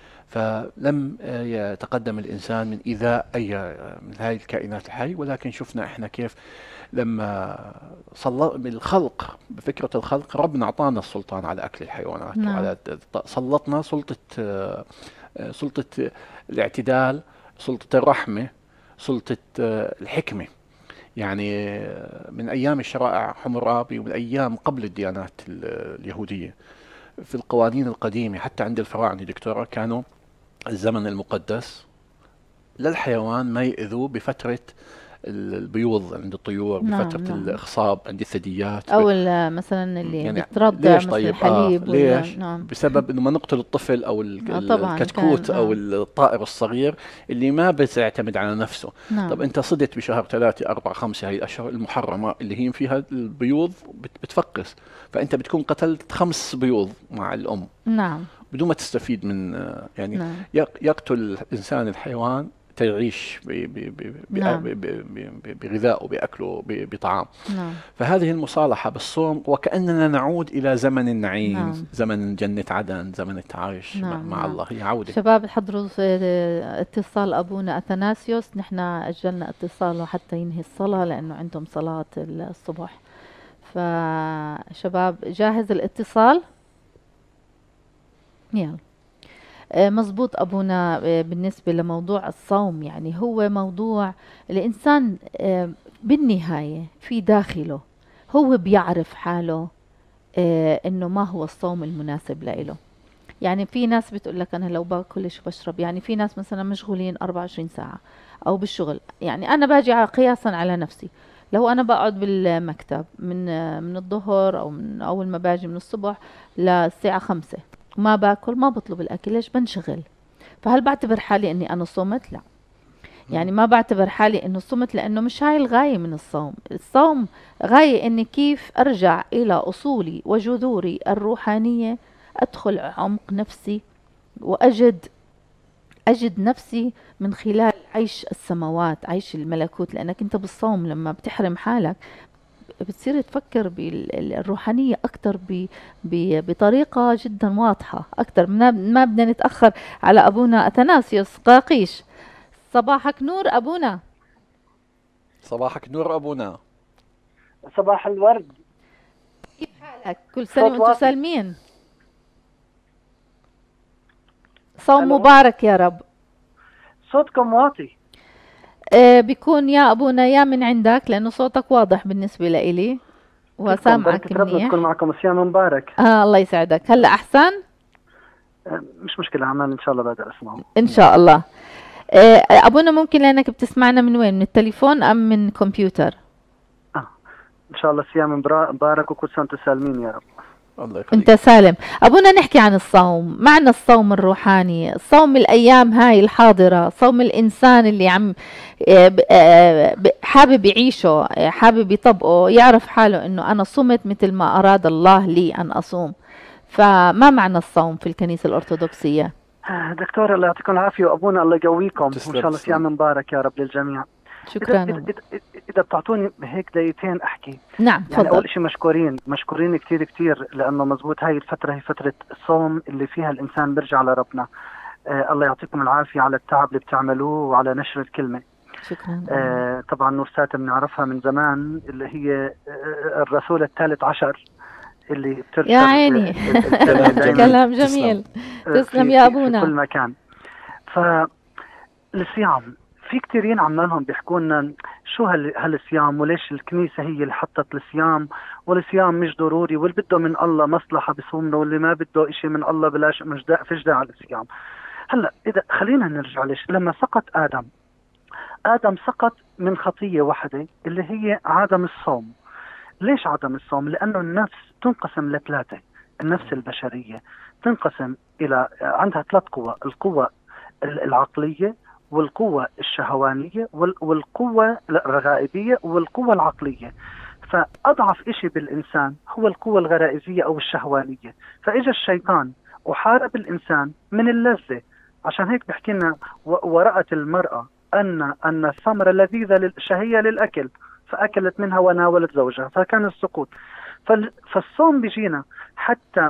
فلم آه، يتقدم الإنسان من إيذاء أي آه، من هذه الكائنات الحية. ولكن شفنا إحنا كيف لما صل بالخلق، بفكرة الخلق، ربنا أعطانا السلطان على أكل الحيوانات. نعم. وعلى الت- سلطنا سلطة آه، آه، سلطة الاعتدال، سلطة الرحمة، سلطة آه، الحكمة. يعني آه، من أيام الشرائع حمورابي ومن أيام قبل الديانات ال- اليهودية، في القوانين القديمة حتى عند الفراعنة دكتورة، كانوا الزمن المقدس للحيوان ما يأذوه بفترة ال- البيوض عند الطيور، نعم. بفترة نعم. الإخصاب عند الثدييات. او ال- مثلا اللي يعني بترضع ليش مثل طيب؟ الحليب آه ولا- ليش؟ نعم. بسبب انه ما نقتل الطفل او ال- آه ال- طبعا الكتكوت كان او آه. الطائر الصغير اللي ما بيعتمد على نفسه. نعم. طب انت صدت بشهر ثلاثة أربعة خمسة، هي الأشهر المحرمة اللي هي فيها البيوض بت- بتفقس، فأنت بتكون قتلت خمس بيوض مع الأم نعم. بدون ما تستفيد من آه، يعني نعم. يق- يقتل الإنسان الحيوان تعيش ب- ب- ب- ب- نعم. ب- ب- ب- بغذائه، بأكله، ب- بطعام. نعم. فهذه المصالحة بالصوم وكأننا نعود إلى زمن النعيم. نعم. زمن جنة عدن، زمن التعايش مع, نعم. مع نعم. الله، هي عودة. شباب حضروا في اتصال أبونا أثناسيوس، نحن أجلنا اتصاله حتى ينهي الصلاة لأنه عندهم صلاة الصبح. فشباب جاهز الاتصال؟ يلا. آه، مزبوط أبونا. آه، بالنسبة لموضوع الصوم، يعني هو موضوع الإنسان آه، بالنهاية في داخله هو بيعرف حاله آه، إنه ما هو الصوم المناسب لإله. يعني في ناس بتقول لك أنا لو باكلش بشرب، يعني في ناس مثلا مشغولين أربعة وعشرين ساعة أو بالشغل. يعني أنا باجي ع- قياسا على نفسي، لو أنا بقعد بالمكتب من آه، من الظهر أو من أول ما باجي من الصبح للساعة خمسة ما باكل، ما بطلب الأكل، ليش؟ بنشغل. فهل بعتبر حالي إني أنا صمت؟ لا، يعني ما بعتبر حالي إنه صمت، لأنه مش هاي الغاية من الصوم. الصوم غاية إني كيف أرجع إلى أصولي وجذوري الروحانية، أدخل عمق نفسي وأجد أجد نفسي من خلال عيش السماوات، عيش الملكوت. لأنك أنت بالصوم لما بتحرم حالك بتصير تفكر بالروحانية أكتر ب- ب- بطريقة جدا واضحة أكتر. ما ما بدنا نتأخر على أبونا أثناسيوس قاقيش. صباحك نور أبونا. صباحك نور أبونا. صباح الورد. كيف حالك؟ كل سنة صوت وأنتم واطي. سالمين. صوم ألو. مبارك يا رب. صوتكم واطي. آه بيكون يا أبونا يا من عندك، لأنه صوتك واضح بالنسبة لإلي وسامعك بركة ربنا منيح. تكون معكم، صيام مبارك. آه الله يسعدك. هلا أحسن آه، مش مشكلة، عمان إن شاء الله بقدر أسمعه. إن شاء الله. آه أبونا ممكن لأنك بتسمعنا من وين؟ من التليفون أم من كمبيوتر؟ آه. إن شاء الله صيام مبرا- مبارك وكل سنة وأنتم سالمين يا رب. الله يخليك. أنت سالم. أبونا نحكي عن الصوم، معنى الصوم الروحاني، صوم الأيام هاي الحاضرة، صوم الإنسان اللي عم آه، ب- آه، ب- حابب يعيشه، آه، حابب يطبقه، يعرف حاله إنه أنا صمت مثل ما أراد الله لي أن أصوم. فما معنى الصوم في الكنيسة الأرثوذكسية؟ آه، دكتور الله يعطيكم العافية، وأبونا الله يقويكم، وإن تسلم، شاء الله تسلم. صيام مبارك يا رب للجميع. شكرا. إذا, إذا, إذا, إذا بتعطوني هيك دقيقتين أحكي. نعم يعني تفضل. أول شيء مشكورين مشكورين كتير كتير، لأنه مزبوط هاي الفترة هي فترة الصوم اللي فيها الإنسان بيرجع لربنا. آه الله يعطيكم العافية على التعب اللي بتعملوه وعلى نشر الكلمة. شكرا. آه طبعا نورسات بنعرفها من زمان، اللي هي آه الرسول الثالث عشر اللي بترشد. يا عيني كلام جميل. تسلم يا أبونا. في كل مكان. فالصيام في كثيرين عمالهم بيحكوا لنا شو هالصيام وليش الكنيسة هي اللي حطت الصيام، والصيام مش ضروري، واللي بده من الله مصلحة بصومنا، واللي ما بده إشي من الله بلاش، مش دا فيش داعي على الصيام. هلا إذا خلينا نرجع ليش لما سقط آدم آدم سقط من خطية واحدة اللي هي عدم الصوم. ليش عدم الصوم؟ لأنه النفس تنقسم لثلاثة. النفس البشرية تنقسم إلى عندها ثلاث قوى: القوة العقلية، والقوة الشهوانية، والقوة الرغائبية، والقوة العقلية. فأضعف إشي بالإنسان هو القوة الغرائزية أو الشهوانية. فإجا الشيطان وحارب الإنسان من اللذة. عشان هيك بحكي لنا ورأت المرأة أن أن الثمرة لذيذة شهية للأكل فأكلت منها وناولت زوجها، فكان السقوط. فالصوم بيجينا حتى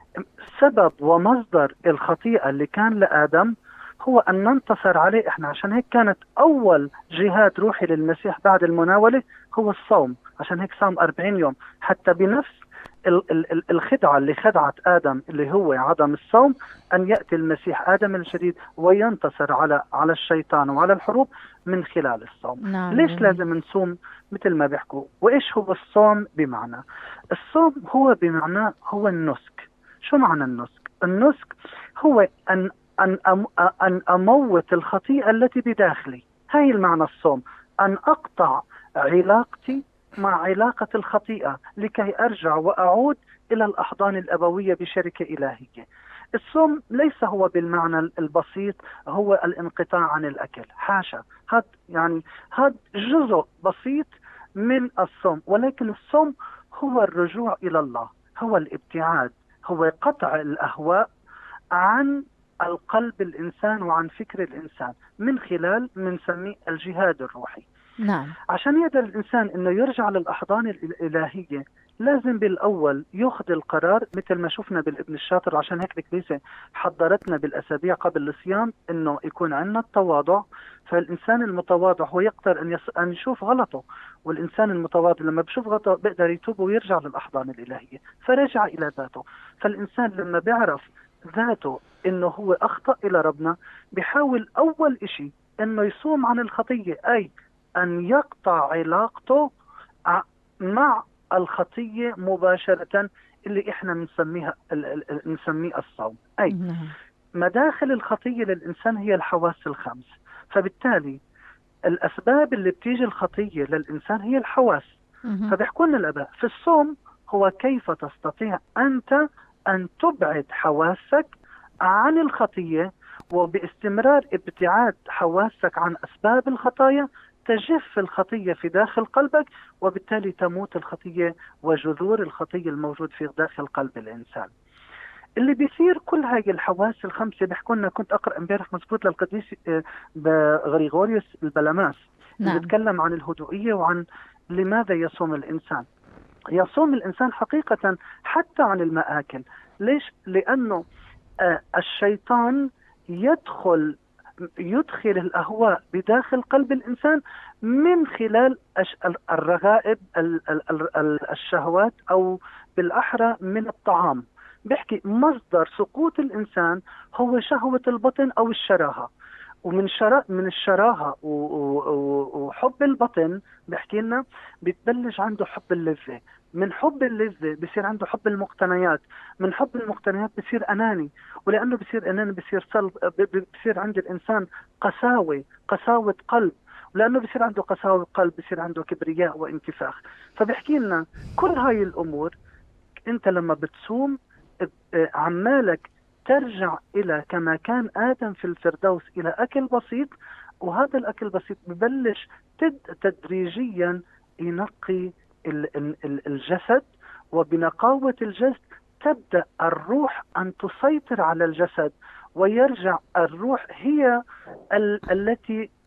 سبب ومصدر الخطيئة اللي كان لآدم هو أن ننتصر عليه إحنا. عشان هيك كانت أول جهاد روحي للمسيح بعد المناولة هو الصوم. عشان هيك صام أربعين يوم، حتى بنفس الخدعة اللي خدعت آدم اللي هو عدم الصوم، أن يأتي المسيح آدم الجديد وينتصر على على الشيطان وعلى الحروب من خلال الصوم. نعم. ليش لازم نصوم؟ مثل ما بيحكوا. وإيش هو الصوم بمعنى؟ الصوم هو بمعنى هو النسك. شو معنى النسك؟ النسك هو أن أن أن أموت الخطيئة التي بداخلي. هاي المعنى الصوم، أن أقطع علاقتي مع علاقة الخطيئة لكي أرجع وأعود إلى الأحضان الأبوية بشركة إلهية. الصوم ليس هو بالمعنى البسيط هو الانقطاع عن الأكل، حاشا، هذا يعني هذا جزء بسيط من الصوم، ولكن الصوم هو الرجوع إلى الله، هو الابتعاد، هو قطع الأهواء عن القلب الإنسان وعن فكر الإنسان من خلال من سميه الجهاد الروحي. نعم. عشان يقدر الإنسان إنه يرجع للأحضان الإلهية لازم بالأول يأخذ القرار، مثل ما شفنا بالابن الشاطر. عشان هيك الكنيسة حضرتنا بالأسابيع قبل الصيام إنه يكون عندنا التواضع. فالإنسان المتواضع هو يقدر أن, يص... أن يشوف غلطه، والإنسان المتواضع لما بشوف غلطه بيقدر يتوب ويرجع للأحضان الإلهية فرجع إلى ذاته. فالإنسان لما بيعرف ذاته إنه هو أخطأ إلى ربنا بيحاول أول إشي إنه يصوم عن الخطية، أي أن يقطع علاقته مع الخطية مباشرة، اللي إحنا بنسميها نسميه الصوم. أي مداخل الخطية للإنسان هي الحواس الخمس. فبالتالي الأسباب اللي بتيجي الخطية للإنسان هي الحواس. فبيحكوا لنا الآباء في الصوم هو كيف تستطيع أنت أن تبعد حواسك عن الخطية، وباستمرار ابتعاد حواسك عن أسباب الخطايا تجف الخطية في داخل قلبك، وبالتالي تموت الخطية وجذور الخطية الموجود في داخل قلب الإنسان. اللي بيصير كل هاي الحواس الخمسة بيحكوا لنا، كنت أقرأ امبارح مزبوط للقديس غريغوريوس البلاماس. نعم. بيتكلم عن الهدوئية وعن لماذا يصوم الإنسان. يصوم الإنسان حقيقة حتى عن المآكل. ليش؟ لأنه آه الشيطان يدخل يدخل الأهواء بداخل قلب الإنسان من خلال الرغائب الشهوات، أو بالأحرى من الطعام. بيحكي مصدر سقوط الإنسان هو شهوة البطن أو الشراهة، ومن شرا من الشراهة وحب البطن بيحكي لنا بتبلش عنده حب اللذة، من حب اللذة بصير عنده حب المقتنيات، من حب المقتنيات بصير أناني، ولأنه بصير أناني بصير صلب، بصير عند الإنسان قساوة قساوة قلب، ولأنه بصير عنده قساوة قلب بصير عنده كبرياء وانتفاخ. فبحكي لنا كل هاي الأمور أنت لما بتصوم عمالك ترجع إلى كما كان آدم في الفردوس، إلى أكل بسيط، وهذا الأكل بسيط ببلش تدريجيا ينقي الجسد، وبنقاوة الجسد تبدأ الروح أن تسيطر على الجسد، ويرجع الروح هي ال التي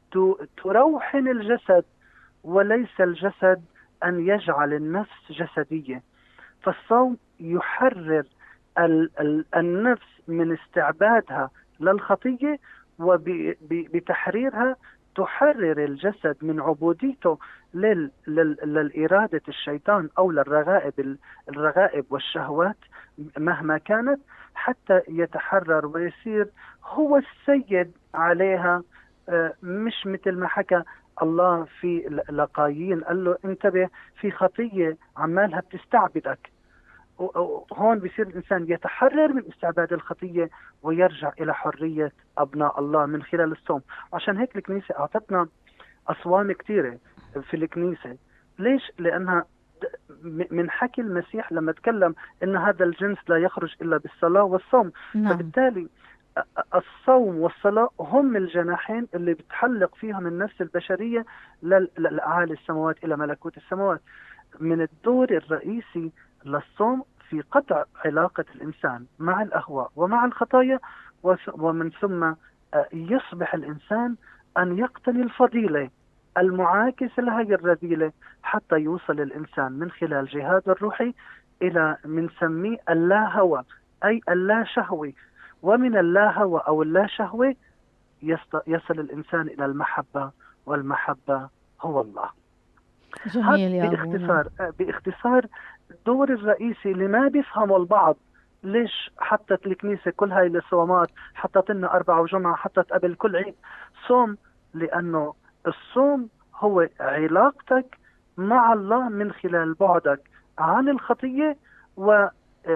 تروحن الجسد، وليس الجسد أن يجعل النفس جسدية. فالصوم يحرر ال ال النفس من استعبادها للخطية، وبتحريرها تحرر الجسد من عبوديته لل لل للإرادة الشيطان أو للرغائب الرغائب والشهوات مهما كانت، حتى يتحرر ويصير هو السيد عليها. مش مثل ما حكى الله في لقايين، قال له انتبه في خطية عمالها بتستعبدك. هون بيصير الإنسان يتحرر من استعباد الخطية ويرجع إلى حرية أبناء الله من خلال الصوم. عشان هيك الكنيسة أعطتنا أصوام كثيرة في الكنيسة. ليش؟ لأنها من حكي المسيح لما تكلم إن هذا الجنس لا يخرج إلا بالصلاة والصوم. نعم. فبالتالي الصوم والصلاة هم الجناحين اللي بتحلق فيهم النفس البشرية لأعالي السماوات إلى ملكوت السماوات. من الدور الرئيسي للصوم في قطع علاقة الإنسان مع الأهواء ومع الخطايا، ومن ثم يصبح الإنسان أن يقتني الفضيلة المعاكسة لهذه الرذيلة، حتى يوصل الإنسان من خلال جهاد الروحي إلى من سميه اللا هوى، أي اللا شهوي. ومن اللا هوى أو اللا شهوة يصل الإنسان إلى المحبة، والمحبة هو الله. جميل يا باختصار باختصار الدور الرئيسي اللي ما بيفهموا البعض. ليش حطت الكنيسة كل هاي الصومات، حطت لنا أربعة وجمعة، حطت قبل كل عيد صوم؟ لأنه الصوم هو علاقتك مع الله من خلال بعدك عن الخطية، وجعل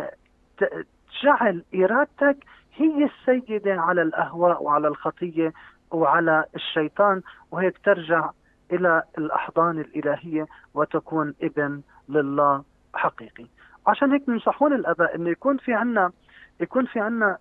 إرادتك هي السيدة على الأهواء وعلى الخطية وعلى الشيطان، وهيك ترجع إلى الأحضان الإلهية وتكون ابن لله حقيقي. عشان هيك بنصحون الآباء إنه يكون في عنا يكون في عنا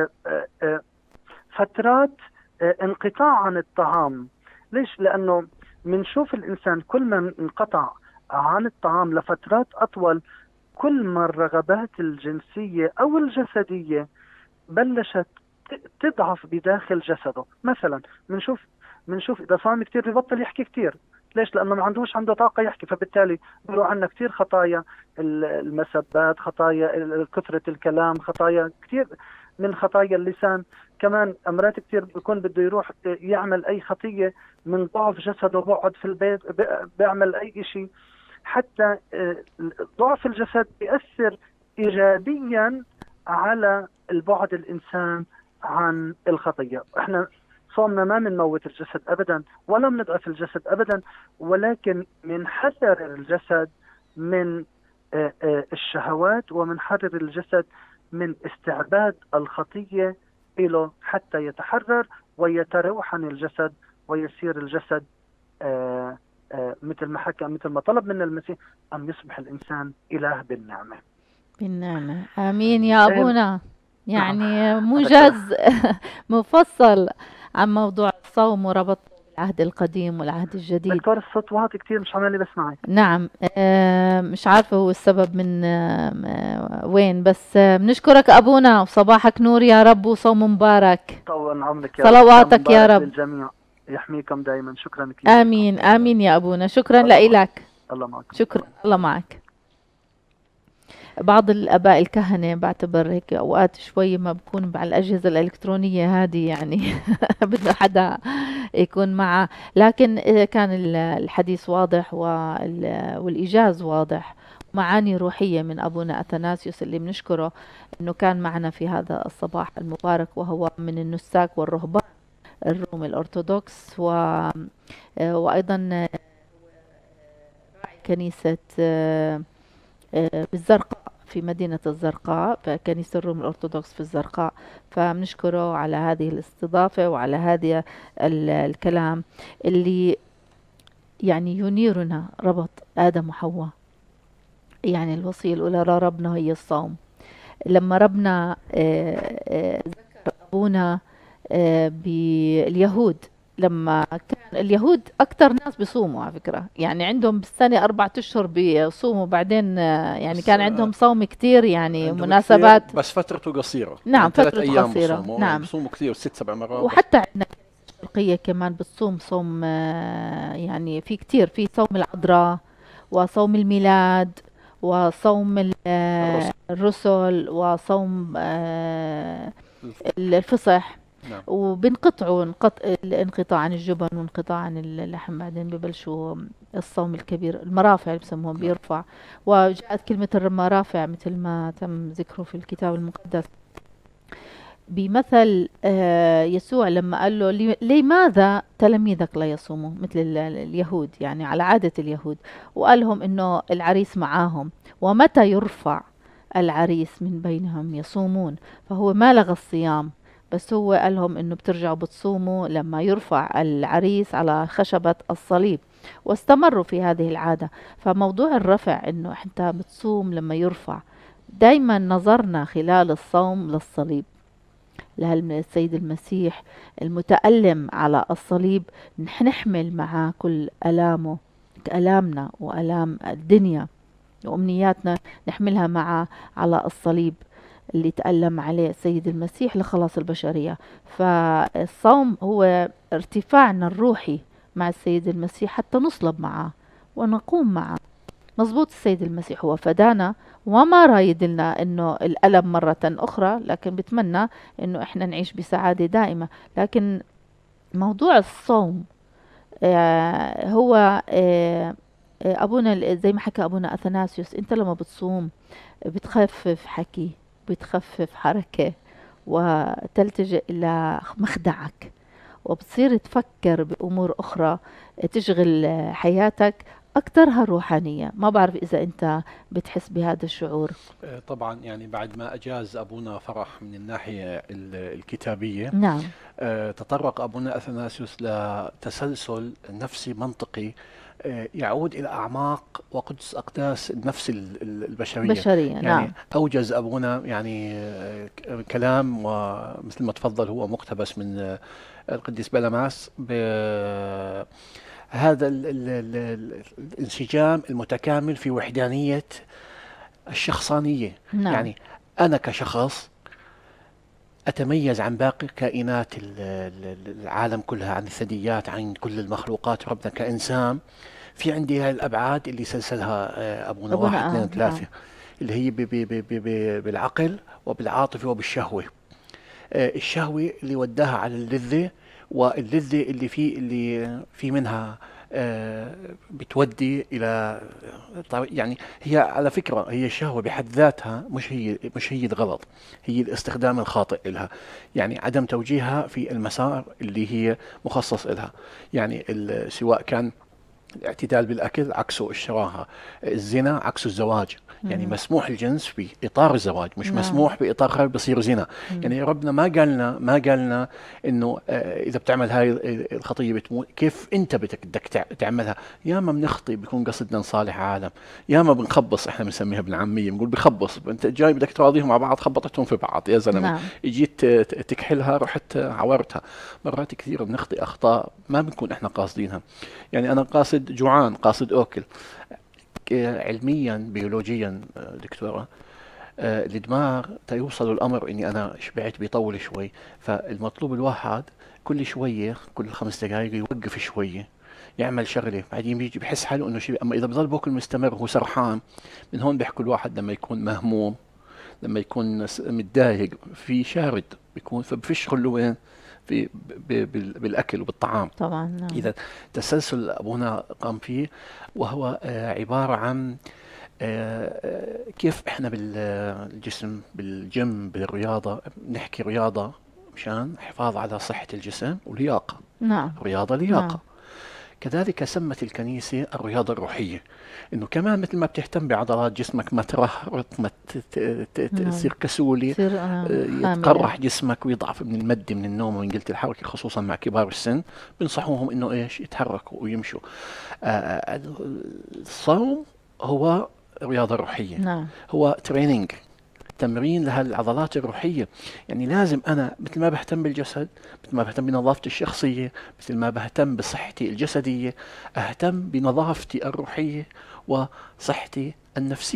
فترات انقطاع عن الطعام. ليش؟ لأنه بنشوف الإنسان كل ما انقطع عن الطعام لفترات أطول، كل ما الرغبات الجنسية أو الجسدية بلشت تضعف بداخل جسده. مثلا بنشوف بنشوف إذا صام كتير ببطل يحكي كتير. ليش؟ لأنه ما عندوش عنده طاقة يحكي، فبالتالي بيروح عنا كتير خطايا المسبات، خطايا كثرة الكلام، خطايا كتير من خطايا اللسان. كمان أمرات كتير بيكون بده يروح يعمل أي خطية من ضعف جسده، بقعد في البيت بيعمل أي شيء. حتى ضعف الجسد بيأثر إيجابيا على البعد الإنسان عن الخطية. احنا صومنا ما بنموت الجسد أبدا ولا بنضعف الجسد أبدا، ولكن منحرر الجسد من الشهوات، ومنحرر الجسد من استعباد الخطية له حتى يتحرر ويتروحن الجسد، ويصير الجسد آآ آآ مثل ما حكى مثل ما طلب منا المسيح أن يصبح الإنسان إله بالنعمة. بالنعمة. آمين يا أبونا. يعني موجز مفصل عن موضوع الصوم وربطه بالعهد القديم والعهد الجديد. دكتور الصوت واطي كتير، مش عمالي بسمعك. نعم، مش عارفة هو السبب من وين، بس بنشكرك أبونا وصباحك نور يا رب وصوم مبارك. طول عمرك يا رب، صلواتك يا رب للجميع، يحميكم دائما. شكرا كثير. آمين آمين يا أبونا، شكرا لك. الله معك. شكرا، الله معك. بعض الآباء الكهنة بعتبر هيك أوقات شوي ما بكون على الأجهزة الإلكترونية هذه يعني بدنا حدا يكون معه، لكن كان الحديث واضح والإيجاز واضح، معاني روحية من أبونا أثناسيوس اللي بنشكره أنه كان معنا في هذا الصباح المبارك، وهو من النساك والرهبان الروم الأرثوذكس، و... وأيضا كنيسة بالزرقاء في مدينة الزرقاء، فكنيسة الروم الأرثوذكس في الزرقاء. فبنشكره على هذه الاستضافة وعلى هذا الكلام اللي يعني ينيرنا ربط آدم وحواء. يعني الوصية الأولى لربنا هي الصوم. لما ربنا ذكر أبونا باليهود، لما كان اليهود أكثر ناس بيصوموا على فكرة، يعني عندهم بالسنة أربعة أشهر بيصوموا، بعدين يعني كان عندهم صوم كتير، يعني مناسبات، بس فترته قصيرة. نعم يعني فترته قصيرة. نعم بيصوموا كثير ست سبع مرات. وحتى عندنا الشرقية كمان بتصوم صوم، آه، يعني في كتير، في صوم العذراء وصوم الميلاد وصوم ال- آه، الرسل. الرسل وصوم آه، الف- الفصح. نعم. وبنقطعوا انقط... الانقطاع عن الجبن وانقطاع عن اللحم، بعدين ببلشوا الصوم الكبير، المرافع اللي بسموهم نعم. بيرفع. وجاءت كلمة المرافع مثل ما تم ذكره في الكتاب المقدس بمثل آه، يسوع لما قال له "لي- لماذا تلاميذك لا يصوموا مثل ال- ال- اليهود، يعني على عادة اليهود". وقال لهم انه العريس معاهم، ومتى يرفع العريس من بينهم يصومون. فهو ما لغى الصيام، بس هو قال لهم انه بترجعوا بتصوموا لما يرفع العريس على خشبة الصليب، واستمروا في هذه العادة. فموضوع الرفع انه انت بتصوم لما يرفع، دايما نظرنا خلال الصوم للصليب، للسيد المسيح المتألم على الصليب، نح- نحمل معاه كل ألامه، ألامنا وألام الدنيا وأمنياتنا، نحملها معاه على الصليب اللي تألم عليه السيد المسيح لخلاص البشرية. فالصوم هو ارتفاعنا الروحي مع السيد المسيح حتى نصلب معه ونقوم معه. مزبوط، السيد المسيح هو فدانا وما رايد لنا انه الألم مرة أخرى، لكن بتمنى انه احنا نعيش بسعادة دائمة. لكن موضوع الصوم آه، هو آه، آه، أبونا ال- زي ما حكى أبونا أثناسيوس، أنت لما بتصوم بتخفف حكي، بتخفف حركة، وتلتجئ إلى مخدعك، وبتصير تفكر بأمور أخرى تشغل حياتك أكثرها روحانية. ما بعرف إذا أنت بتحس بهذا الشعور. آه، طبعا يعني بعد ما أجاز أبونا فرح من الناحية ال- الكتابية، نعم. آه، تطرق أبونا أثناسيوس لتسلسل نفسي منطقي آه، يعود إلى أعماق وقدس أقداس النفس ال- ال- البشرية. بشرية، يعني نعم. أوجز أبونا يعني آه، ك- كلام، ومثل ما تفضل هو مقتبس من آه، القديس بلماس، بهذا ال- ال- ال- ال- الانسجام المتكامل في وحدانية الشخصانية. نعم. يعني أنا كشخص أتميز عن باقي كائنات ال- ال- العالم كلها، عن الثدييات، عن كل المخلوقات. ربنا كإنسان في عندي هاي الأبعاد اللي سلسلها آه، أبونا أبونا واحد اثنين آه، ثلاثة، نعم. اللي هي ب- ب- ب- ب- ب- بالعقل وبالعاطفة وبالشهوة. آه، الشهوة اللي وداها على اللذة، واللذة اللي في اللي في منها آه، بتودي إلى طريق- يعني هي على فكرة هي الشهوة بحد ذاتها مش هي مش هي الغلط، هي الاستخدام الخاطئ لها، يعني عدم توجيهها في المسار اللي هي مخصص لها. يعني ال- سواء كان الاعتدال بالأكل عكسه الشراهة، الزنا عكسه الزواج. يعني مم. مسموح الجنس في إطار الزواج، مش نعم. مسموح بإطار خارج بصير زنا. مم. يعني ربنا ما قالنا ما قالنا إنه آه، إذا بتعمل هاي الخطية بتموت. كيف أنت بدك بدك تع- تعملها؟ ياما بنخطي بيكون قصدنا نصالح عالم، ياما بنخبص، إحنا بنسميها بالعامية بنقول بخبص. أنت جاي بدك تراضيهم مع بعض، خبطتهم في بعض يا زلمة. نعم. اجيت ت- تكحلها رحت عورتها. مرات كثير بنخطي أخطاء ما بنكون إحنا قاصدينها. يعني أنا قاصد جوعان، قاصد أكل. ك- علميا بيولوجيا آه، دكتورة، آه، الدماغ تيوصل الأمر إني أنا شبعت بيطول شوي، فالمطلوب الواحد كل شوية كل خمس دقائق يوقف شوية، يعمل شغلة، بعدين بيجي بحس حاله إنه شيء. أما إذا بضل باكل مستمر وهو سرحان، من هون بيحكوا الواحد لما يكون مهموم، لما يكون س- متضايق، في شارد بيكون، فبفش له وين في ب- ب- بال- بالأكل وبالطعام. طبعا. نعم. إذا تسلسل أبونا قام فيه، وهو آه، عبارة عن آه، آه، كيف إحنا بالجسم بالجيم بالرياضة نحكي رياضة مشان حفاظ على صحة الجسم ولياقة، نعم. رياضة نعم. لياقة. كذلك سمت الكنيسة الرياضة الروحية، إنه كمان مثل ما بتهتم بعضلات جسمك ما ترهرط، ما ت- ت- ت- ت- نعم. تصير كسولة، تصير آه، آه، خاملة. يتقرح جسمك ويضعف من المد من النوم ومن قلة الحركة، خصوصا مع كبار السن بنصحوهم إنه إيش يتحركوا ويمشوا. آه، الصوم هو رياضة روحية، نعم. هو تريننج، تمرين لهالعضلات الروحية. يعني لازم أنا مثل ما بهتم بالجسد، مثل ما بهتم بنظافتي الشخصية، مثل ما بهتم بصحتي الجسدية، أهتم بنظافتي الروحية وصحتي النفسية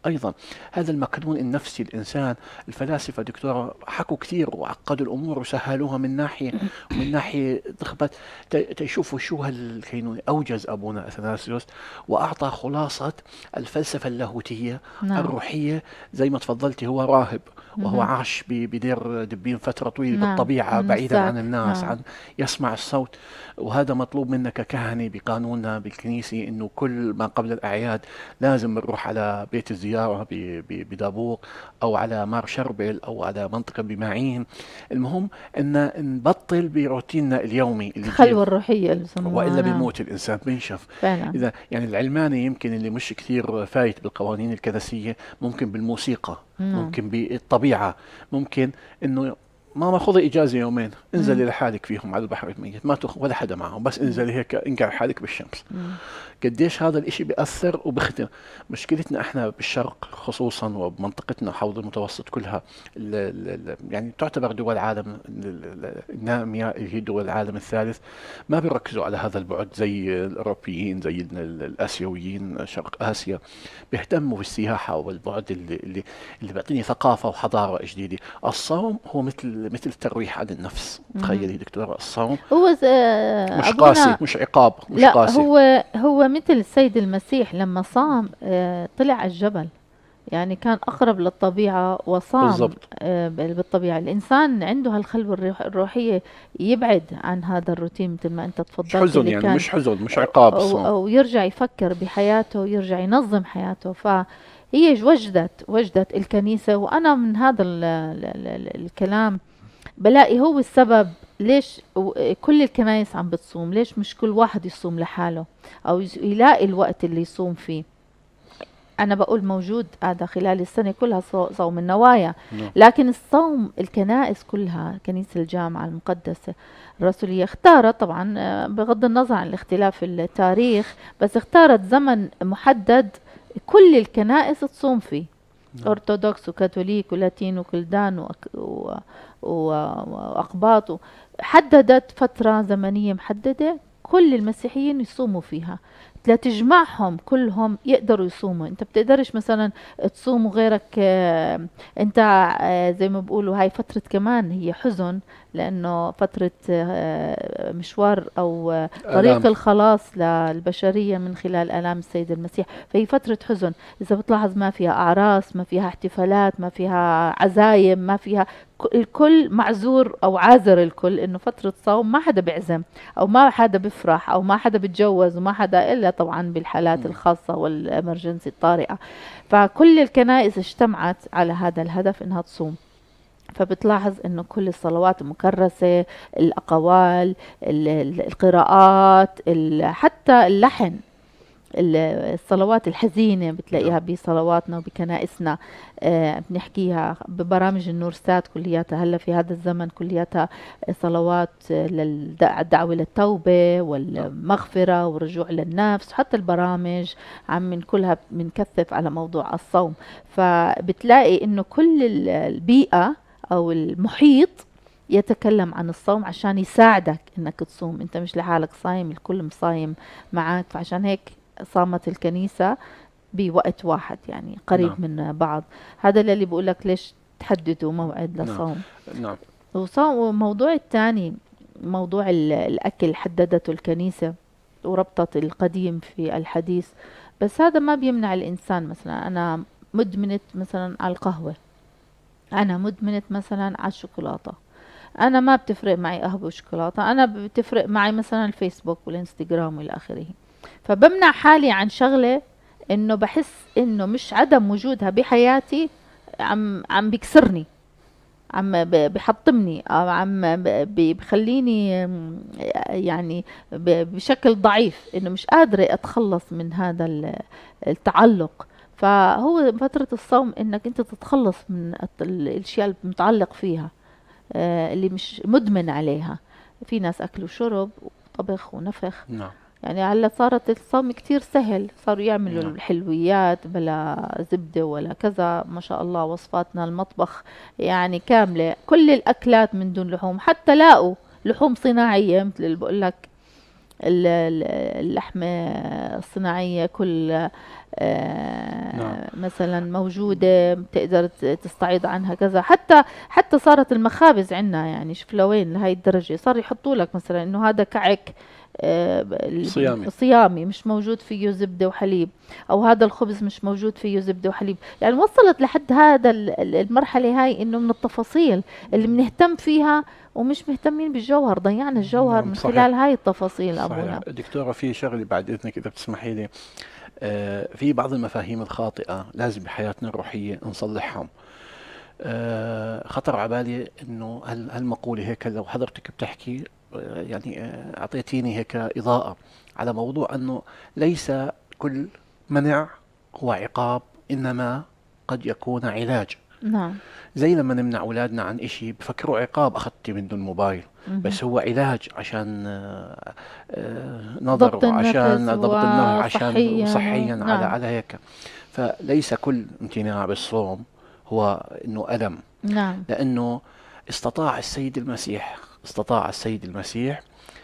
أيضا هذا المكنون النفسي الإنسان. الفلاسفة دكتورة حكوا كثير وعقدوا الأمور وسهلوها من ناحية، ومن ناحية ضخبت تشوفوا شو هالكينونة. أوجز أبونا أثناسيوس وأعطى خلاصة الفلسفة اللاهوتية نعم. الروحية. زي ما تفضلتي هو راهب، وهو مهم. عاش ب- بدير دبين فترة طويلة نعم. بالطبيعة من بعيدا عن الساك. الناس، نعم. عن يسمع الصوت. وهذا مطلوب منا ككهنة بقانوننا بالكنيسة، إنه كل ما قبل الأعياد لازم نروح على بيت الزيارة ب- ب- بدابوق، أو على مار شربل، أو على منطقة بماعين. المهم إن نبطل بروتيننا اليومي اللي الخلوة يجي، الروحية اللي بسموها. وإلا نعم. بيموت الإنسان بينشف. فعلا. إذا يعني العلماني يمكن اللي مش كثير فايت بالقوانين الكنسية، ممكن بالموسيقى، نعم. ممكن بالطبيعة، ممكن إنه ماما خذي إجازة يومين، انزلي مم. لحالك فيهم على البحر الميت، ما تاخذ ولا حدا معهم، بس مم. انزلي هيك انقع حالك بالشمس. مم. قديش هذا الاشي بيأثر وبخدم. مشكلتنا احنا بالشرق خصوصا وبمنطقتنا حوض المتوسط كلها، ال ال يعني تعتبر دول العالم ال- ال- النامية، اللي هي دول العالم الثالث، ما بيركزوا على هذا البعد زي الأوروبيين، زي ال- ال- الآسيويين، شرق آسيا. بيهتموا بالسياحة والبعد اللي اللي, اللي بيعطيني ثقافة وحضارة جديدة. الصوم هو مثل مثل الترويح عن النفس. مم. تخيلي دكتورة، الصوم هو ز- مش أبونا قاسي، مش عقاب، مش لا، قاسي. هو هو مثل السيد المسيح لما صام، آه، طلع على الجبل، يعني كان أقرب للطبيعة وصام. بالضبط. آه، بال- بالطبيعة الإنسان عنده هالخلوة الروح- الروحية، يبعد عن هذا الروتين مثل ما أنت مش تفضلت حزن اللي يعني، كان، مش حزن، مش عقاب أو, الصوم. أو يرجع يفكر بحياته ويرجع ينظم حياته. فهي وجدت وجدت الكنيسة. وأنا من هذا ال ال ال الكلام بلاقي هو السبب ليش و- كل الكنايس عم بتصوم. ليش مش كل واحد يصوم لحاله، أو يس- يلاقي الوقت اللي يصوم فيه؟ أنا بقول موجود هذا خلال السنة كلها، صو- صوم النوايا، نعم. لكن الصوم الكنائس كلها، كنيسة الجامعة المقدسة الرسولية اختارت طبعا، آه، بغض النظر عن الاختلاف التاريخ، بس اختارت زمن محدد كل الكنائس تصوم فيه، نعم. أرثوذكس وكاثوليك ولاتين وكلدان وأك- و- و- وأقباط. حددت فترة زمنية محددة كل المسيحيين يصوموا فيها، لتجمعهم كلهم يقدروا يصوموا. انت بتقدرش مثلا تصوم وغيرك، آه، انت آه، زي ما بيقولوا هاي فترة كمان هي حزن، لانه فترة آه، مشوار او آه، طريق آلام. الخلاص للبشرية من خلال آلام السيد المسيح. فهي فترة حزن. إذا بتلاحظ ما فيها أعراس، ما فيها احتفالات، ما فيها عزايم، ما فيها ك- الكل معذور أو عاذر الكل إنه فترة صوم ما حدا بيعزم، أو ما حدا بيفرح، أو ما حدا بيتجوز، وما حدا إلا طبعا بالحالات مم. الخاصة والإمرجنسي الطارئة. فكل الكنائس اجتمعت على هذا الهدف إنها تصوم. فبتلاحظ انه كل الصلوات المكرسة، الاقوال، ال- ال- القراءات، ال- حتى اللحن، ال- الصلوات الحزينة بتلاقيها بصلواتنا وبكنائسنا. آه بنحكيها ببرامج النورسات كلياتها هلا في هذا الزمن، كلياتها صلوات للدعوة للتوبة والمغفرة والرجوع للنفس. حتى البرامج عم من كلها بنكثف على موضوع الصوم. فبتلاقي انه كل ال- البيئة او المحيط يتكلم عن الصوم عشان يساعدك انك تصوم. انت مش لحالك صايم، الكل مصايم معك. فعشان هيك صامت الكنيسة بوقت واحد، يعني قريب نعم. من بعض. هذا اللي بقول لك ليش تحددوا موعد نعم. للصوم. نعم. وصوم. وموضوع الثاني موضوع ال- الأكل، حددته الكنيسة وربطت القديم في الحديث. بس هذا ما بيمنع الإنسان، مثلا أنا مدمنة مثلا على القهوة، أنا مدمنة مثلا على الشوكولاتة، أنا ما بتفرق معي قهوة وشوكولاتة، أنا بتفرق معي مثلا الفيسبوك والإنستغرام والى آخره. فبمنع حالي عن شغلة إنه بحس إنه مش عدم وجودها بحياتي عم عم بيكسرني، عم ب- بحطمني، أو عم ب- ب- بخليني م، يعني ب- بشكل ضعيف، إنه مش قادرة أتخلص من هذا ال- التعلق. فهو فترة الصوم إنك أنت تتخلص من الت- الأشياء المتعلق فيها، آه، اللي مش مدمن عليها. في ناس أكل وشرب وطبخ ونفخ، نعم. يعني هلا صارت الصوم كتير سهل، صاروا يعملوا نعم. الحلويات بلا زبدة ولا كذا. ما شاء الله وصفاتنا المطبخ يعني كاملة، كل الأكلات من دون لحوم. حتى لاقوا لحوم صناعية مثل اللي بقول لك ال- ال- اللحمة الصناعية كل آه، نعم. مثلا موجودة بتقدر ت- تستعيض عنها كذا. حتى حتى صارت المخابز عندنا، يعني شوف لوين لهي الدرجة صار يحطوا لك مثلا انه هذا كعك آه، ب- ال- صيامي. صيامي مش موجود فيه زبدة وحليب، او هذا الخبز مش موجود فيه زبدة وحليب. يعني وصلت لحد هذا ال- ال- المرحلة هاي انه من التفاصيل اللي بنهتم فيها ومش مهتمين بالجوهر، ضيعنا الجوهر نعم، من صحيح. خلال هاي التفاصيل ابونا. صحيح دكتورة، في شغلة بعد إذنك إذا بتسمحي لي. آه، في بعض المفاهيم الخاطئة لازم بحياتنا الروحية نصلحهم. آه، خطر على بالي إنه هال- هالمقولة هيك لو حضرتك بتحكي، آه، يعني آه، أعطيتيني هيك إضاءة على موضوع أنه ليس كل منع هو عقاب، إنما قد يكون علاج. نعم. زي لما نمنع أولادنا عن إشي بفكروا عقاب أخذتي منه الموبايل، مهم. بس هو علاج عشان آه، آه، ضبط نظر، عشان النفس ضبط النهر، عشان وصحيا صحيا و... على نعم. على هيك. فليس كل امتناع بالصوم هو انه ألم، نعم. لأنه استطاع السيد المسيح استطاع السيد المسيح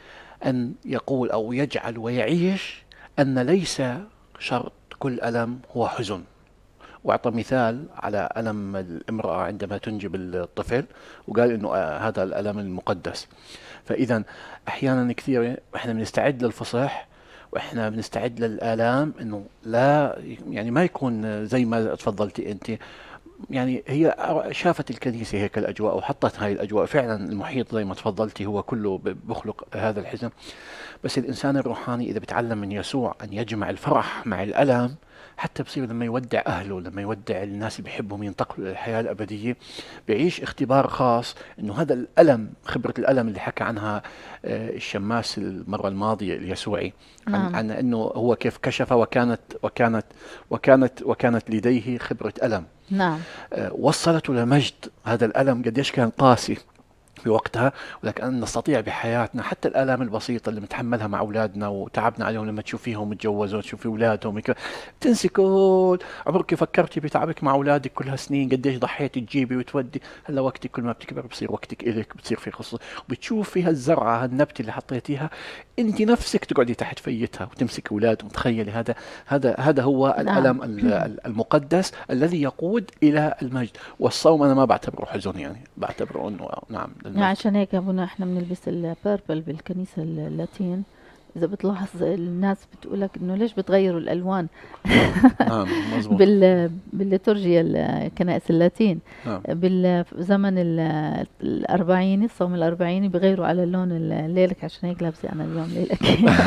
أن يقول أو يجعل ويعيش أن ليس شرط كل ألم هو حزن. واعطى مثال على ألم الامرأة عندما تنجب الطفل، وقال إنه آه، هذا الألم المقدس. فإذا أحيانا كثيرة إحنا بنستعد للفصح وإحنا بنستعد للآلام، إنه لا يعني ما يكون زي ما تفضلتي أنت. يعني هي شافت الكنيسة هيك الأجواء وحطت هاي الأجواء، فعلا المحيط زي ما تفضلتي هو كله ب- بخلق هذا الحزن. بس الإنسان الروحاني إذا بتعلم من يسوع أن يجمع الفرح مع الألم، حتى بصير لما يودع أهله، لما يودع الناس اللي بيحبهم ينتقلوا للحياة الأبدية، بيعيش اختبار خاص إنه هذا الألم، خبرة الألم اللي حكى عنها آه، الشماس المرة الماضية اليسوعي، عن, نعم. عن إنه هو كيف كشف وكانت وكانت وكانت وكانت لديه خبرة ألم. نعم. آه، وصلته لمجد. هذا الألم قديش كان قاسي بوقتها، ولكن نستطيع بحياتنا حتى الآلام البسيطة اللي بنتحملها مع أولادنا وتعبنا عليهم، لما تشوفيهم متجوزوا، تشوفي أولادهم يك- تنسي كل عمرك فكرتي بتعبك مع أولادك كل هالسنين، قديش ضحيتي تجيبي وتودي. هلا وقتك كل ما بتكبر بصير وقتك إلك، بتصير في خصوص، وبتشوفي هالزرعة هالنبتة اللي حطيتيها، أنت نفسك تقعدي تحت فيتها وتمسك أولاد. وتخيلي هذا هذا هذا هو نعم. الألم ال- ال- المقدس الذي يقود إلى المجد. والصوم أنا ما بعتبره حزن، يعني بعتبره أنه نعم للمجد. عشان هيك ابونا احنا بنلبس البيربل بالكنيسة اللاتين. اذا بتلاحظ الناس بتقولك انه ليش بتغيروا الالوان نعم مظبوط. بال بالليتورجيا الكنائس اللاتين. نعم. بالزمن ال- الأربعيني، الصوم الأربعيني بيغيروا على اللون الليلك، عشان هيك لابسة أنا اليوم ليلك.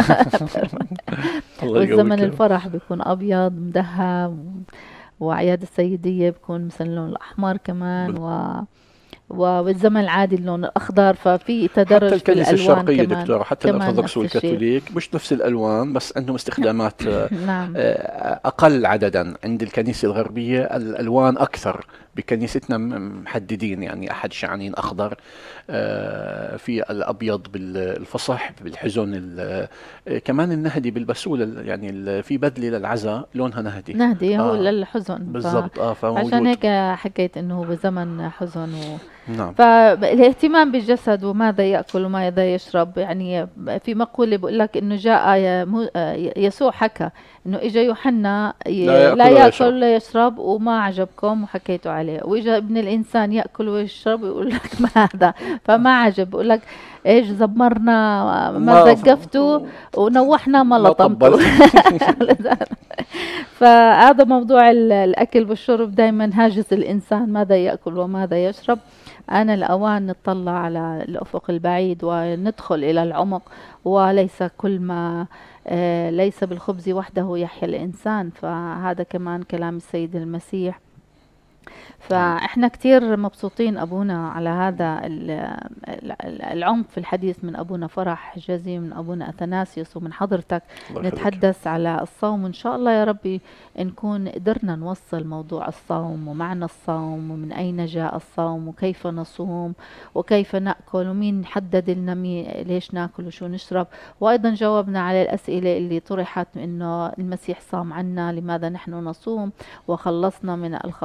الله والزمن يقويك. الفرح بيكون أبيض مذهب، وأعياد السيدية بيكون مثلا اللون الأحمر كمان، بال- و والزمن العادي اللون الأخضر. ففي حتى تدرج في الكنيسة الألوان الشرقية كمان. دكتورة، حتى كمان الأرثوذكس نفس الشيء. والكاثوليك مش نفس الألوان، بس عندهم استخدامات آه، نعم. آه، أقل عددا. عند الكنيسة الغربية الألوان أكثر، بكنيستنا م- محددين، يعني أحد شعنين أخضر، آه، في الأبيض بالفصح، بالحزن ال- آه، كمان النهدي بيلبسوه لل- يعني ال- في بدلة للعزاء لونها نهدي. نهدي هو آه للحزن. ف- بالضبط. اه عشان فموجود. هيك حكيت انه هو بزمن حزن. و... نعم. فالاهتمام بالجسد وماذا يأكل وماذا يشرب. يعني في مقولة بقول لك انه جاء ي- مو- يسوع حكى انه اجى يوحنا ي- لا يأكل لا ولا يأكل يشرب. ولا يشرب وما عجبكم وحكيتوا عليه، واجا ابن الانسان يأكل ويشرب ويقول لك ما هذا فما عجب. بقول لك ايش زمرنا ما ما- زقفتوا ونوحنا ما ما لطمتوا. طبل. فهذا موضوع ال- الأكل والشرب دائما هاجس الإنسان، ماذا يأكل وماذا يشرب. أنا الأوان نطلع على الأفق البعيد وندخل إلى العمق، وليس كل ما آه، ليس بالخبز وحده يحيا الإنسان. فهذا كمان كلام السيد المسيح. فإحنا كتير مبسوطين أبونا على هذا ال- ال- العمق في الحديث من أبونا فرح جزي، من أبونا أثناسيوس، ومن حضرتك. الله يخليك. نتحدث على الصوم، وإن شاء الله يا ربي نكون قدرنا نوصل موضوع الصوم ومعنى الصوم ومن أين جاء الصوم وكيف نصوم وكيف نأكل ومين حدد لنا مي- ليش نأكل وشو نشرب. وأيضا جاوبنا على الأسئلة اللي طرحت إنه المسيح صام عنا، لماذا نحن نصوم وخلصنا من الخطيئة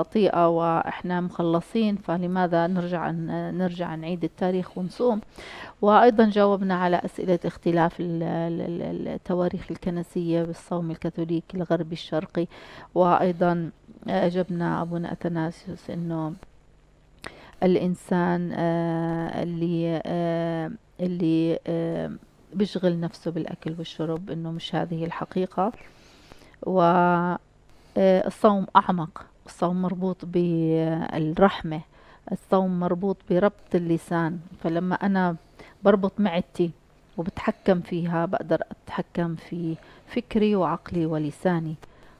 وإحنا مخلصين، فلماذا نرجع نرجع نعيد التاريخ ونصوم؟ وأيضا جاوبنا على أسئلة اختلاف التواريخ الكنسية بالصوم الكاثوليكي الغربي الشرقي، وأيضا أجبنا أبونا أثناسيوس إنه الإنسان اللي اللي بيشغل نفسه بالأكل والشرب إنه مش هذه الحقيقة، والصوم أعمق، الصوم مربوط بالرحمة، الصوم مربوط بربط اللسان، فلما أنا بربط معدتي وبتحكم فيها بقدر أتحكم في فكري وعقلي ولساني،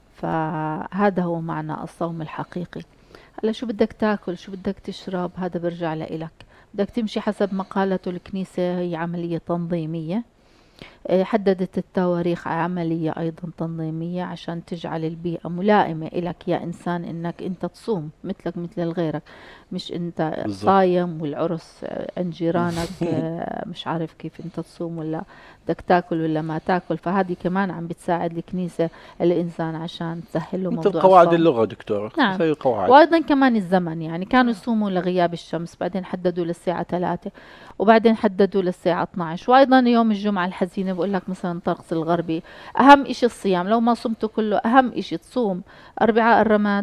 فهذا هو معنى الصوم الحقيقي. هلا شو بدك تاكل، شو بدك تشرب، هذا برجع لإلك. بدك تمشي حسب ما قالته الكنيسة، هي عملية تنظيمية، حددت التواريخ عملية أيضا تنظيمية عشان تجعل البيئة ملائمة إلك يا إنسان إنك أنت تصوم مثلك مثل غيرك، مش أنت بالضبط. صايم والعرس عند جيرانك مش عارف كيف أنت تصوم ولا بدك تاكل ولا ما تاكل. فهذه كمان عم بتساعد الكنيسة الإنسان عشان تسهل له موضوع مثل قواعد الصوم. اللغة دكتور. نعم. مثل القواعد. وأيضا كمان الزمن، يعني كانوا يصوموا لغياب الشمس، بعدين حددوا للساعة ثلاثة، وبعدين حددوا للساعة اثني عشر. وأيضا يوم الجمعة الحزينة بقول لك مثلا الطقس الغربي أهم إشي الصيام، لو ما صمته كله أهم إشي تصوم أربعاء الرماد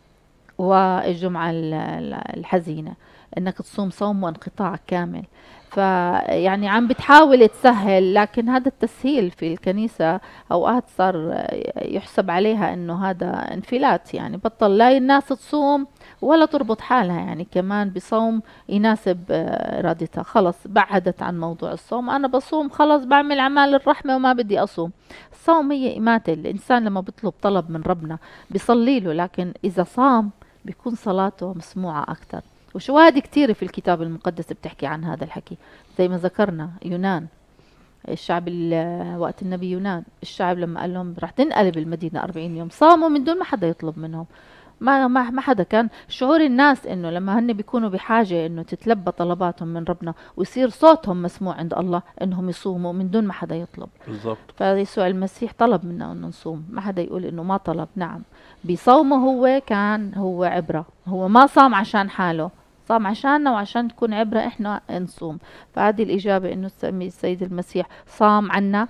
والجمعة الحزينة، إنك تصوم صوم وانقطاع كامل. فيعني عم بتحاول تسهل، لكن هذا التسهيل في الكنيسة أوقات صار يحسب عليها إنه هذا انفلات، يعني بطل لا الناس تصوم ولا تربط حالها يعني كمان بصوم يناسب إرادتها، خلص بعدت عن موضوع الصوم، أنا بصوم خلص بعمل أعمال الرحمة وما بدي أصوم. الصوم هي إماتة، الإنسان لما بيطلب طلب من ربنا بيصلي له، لكن إذا صام بيكون صلاته مسموعة أكثر. وشواهد كتيرة في الكتاب المقدس بتحكي عن هذا الحكي، زي ما ذكرنا يونان، الشعب وقت النبي يونان، الشعب لما قال لهم رح تنقلب المدينة أربعين يوم صاموا من دون ما حدا يطلب منهم، ما ما ما حدا. كان شعور الناس انه لما هن بيكونوا بحاجه انه تتلبى طلباتهم من ربنا ويصير صوتهم مسموع عند الله انهم يصوموا من دون ما حدا يطلب. بالضبط. فيسوع المسيح طلب منا انه نصوم، ما حدا يقول انه ما طلب. نعم، بصومه هو كان هو عبره، هو ما صام عشان حاله، صام عشاننا وعشان تكون عبره احنا نصوم. فهذه الاجابه انه السيد المسيح صام عنا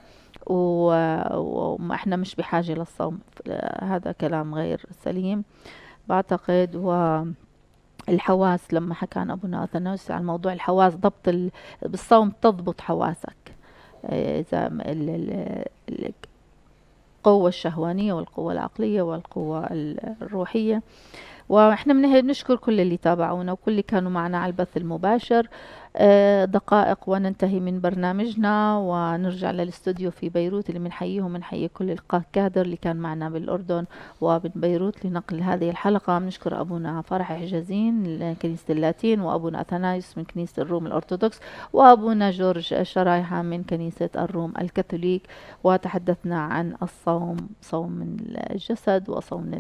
واحنا مش بحاجه للصوم، هذا كلام غير سليم بعتقد. والحواس لما حكى عن أبونا أثناسيوس عن موضوع الحواس، ضبط ال... بالصوم تضبط حواسك، إذا القوة الشهوانية والقوة العقلية والقوة الروحية. واحنا بنشكر كل اللي تابعونا وكل اللي كانوا معنا على البث المباشر. دقائق وننتهي من برنامجنا ونرجع للاستوديو في بيروت اللي بنحييهم، بنحيي كل الكادر اللي كان معنا بالأردن وبن بيروت لنقل هذه الحلقة. بنشكر أبونا فرح حجازين من كنيسة اللاتين، وأبونا أثنايوس من كنيسة الروم الأرثوذكس، وأبونا جورج شرايحة من كنيسة الروم الكاثوليك. وتحدثنا عن الصوم، صوم الجسد وصوم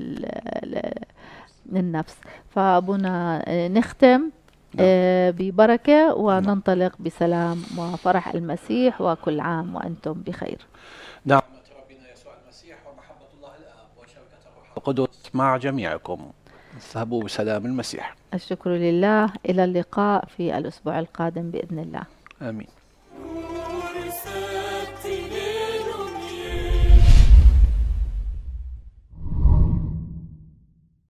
النفس. فأبونا نختم آه ببركة وننطلق بسلام وفرح المسيح، وكل عام وأنتم بخير. نعمة ربنا يسوع المسيح ومحبة الله الآب وشركة الروح القدس مع جميعكم. اذهبوا بسلام المسيح. الشكر لله، إلى اللقاء في الأسبوع القادم بإذن الله. آمين.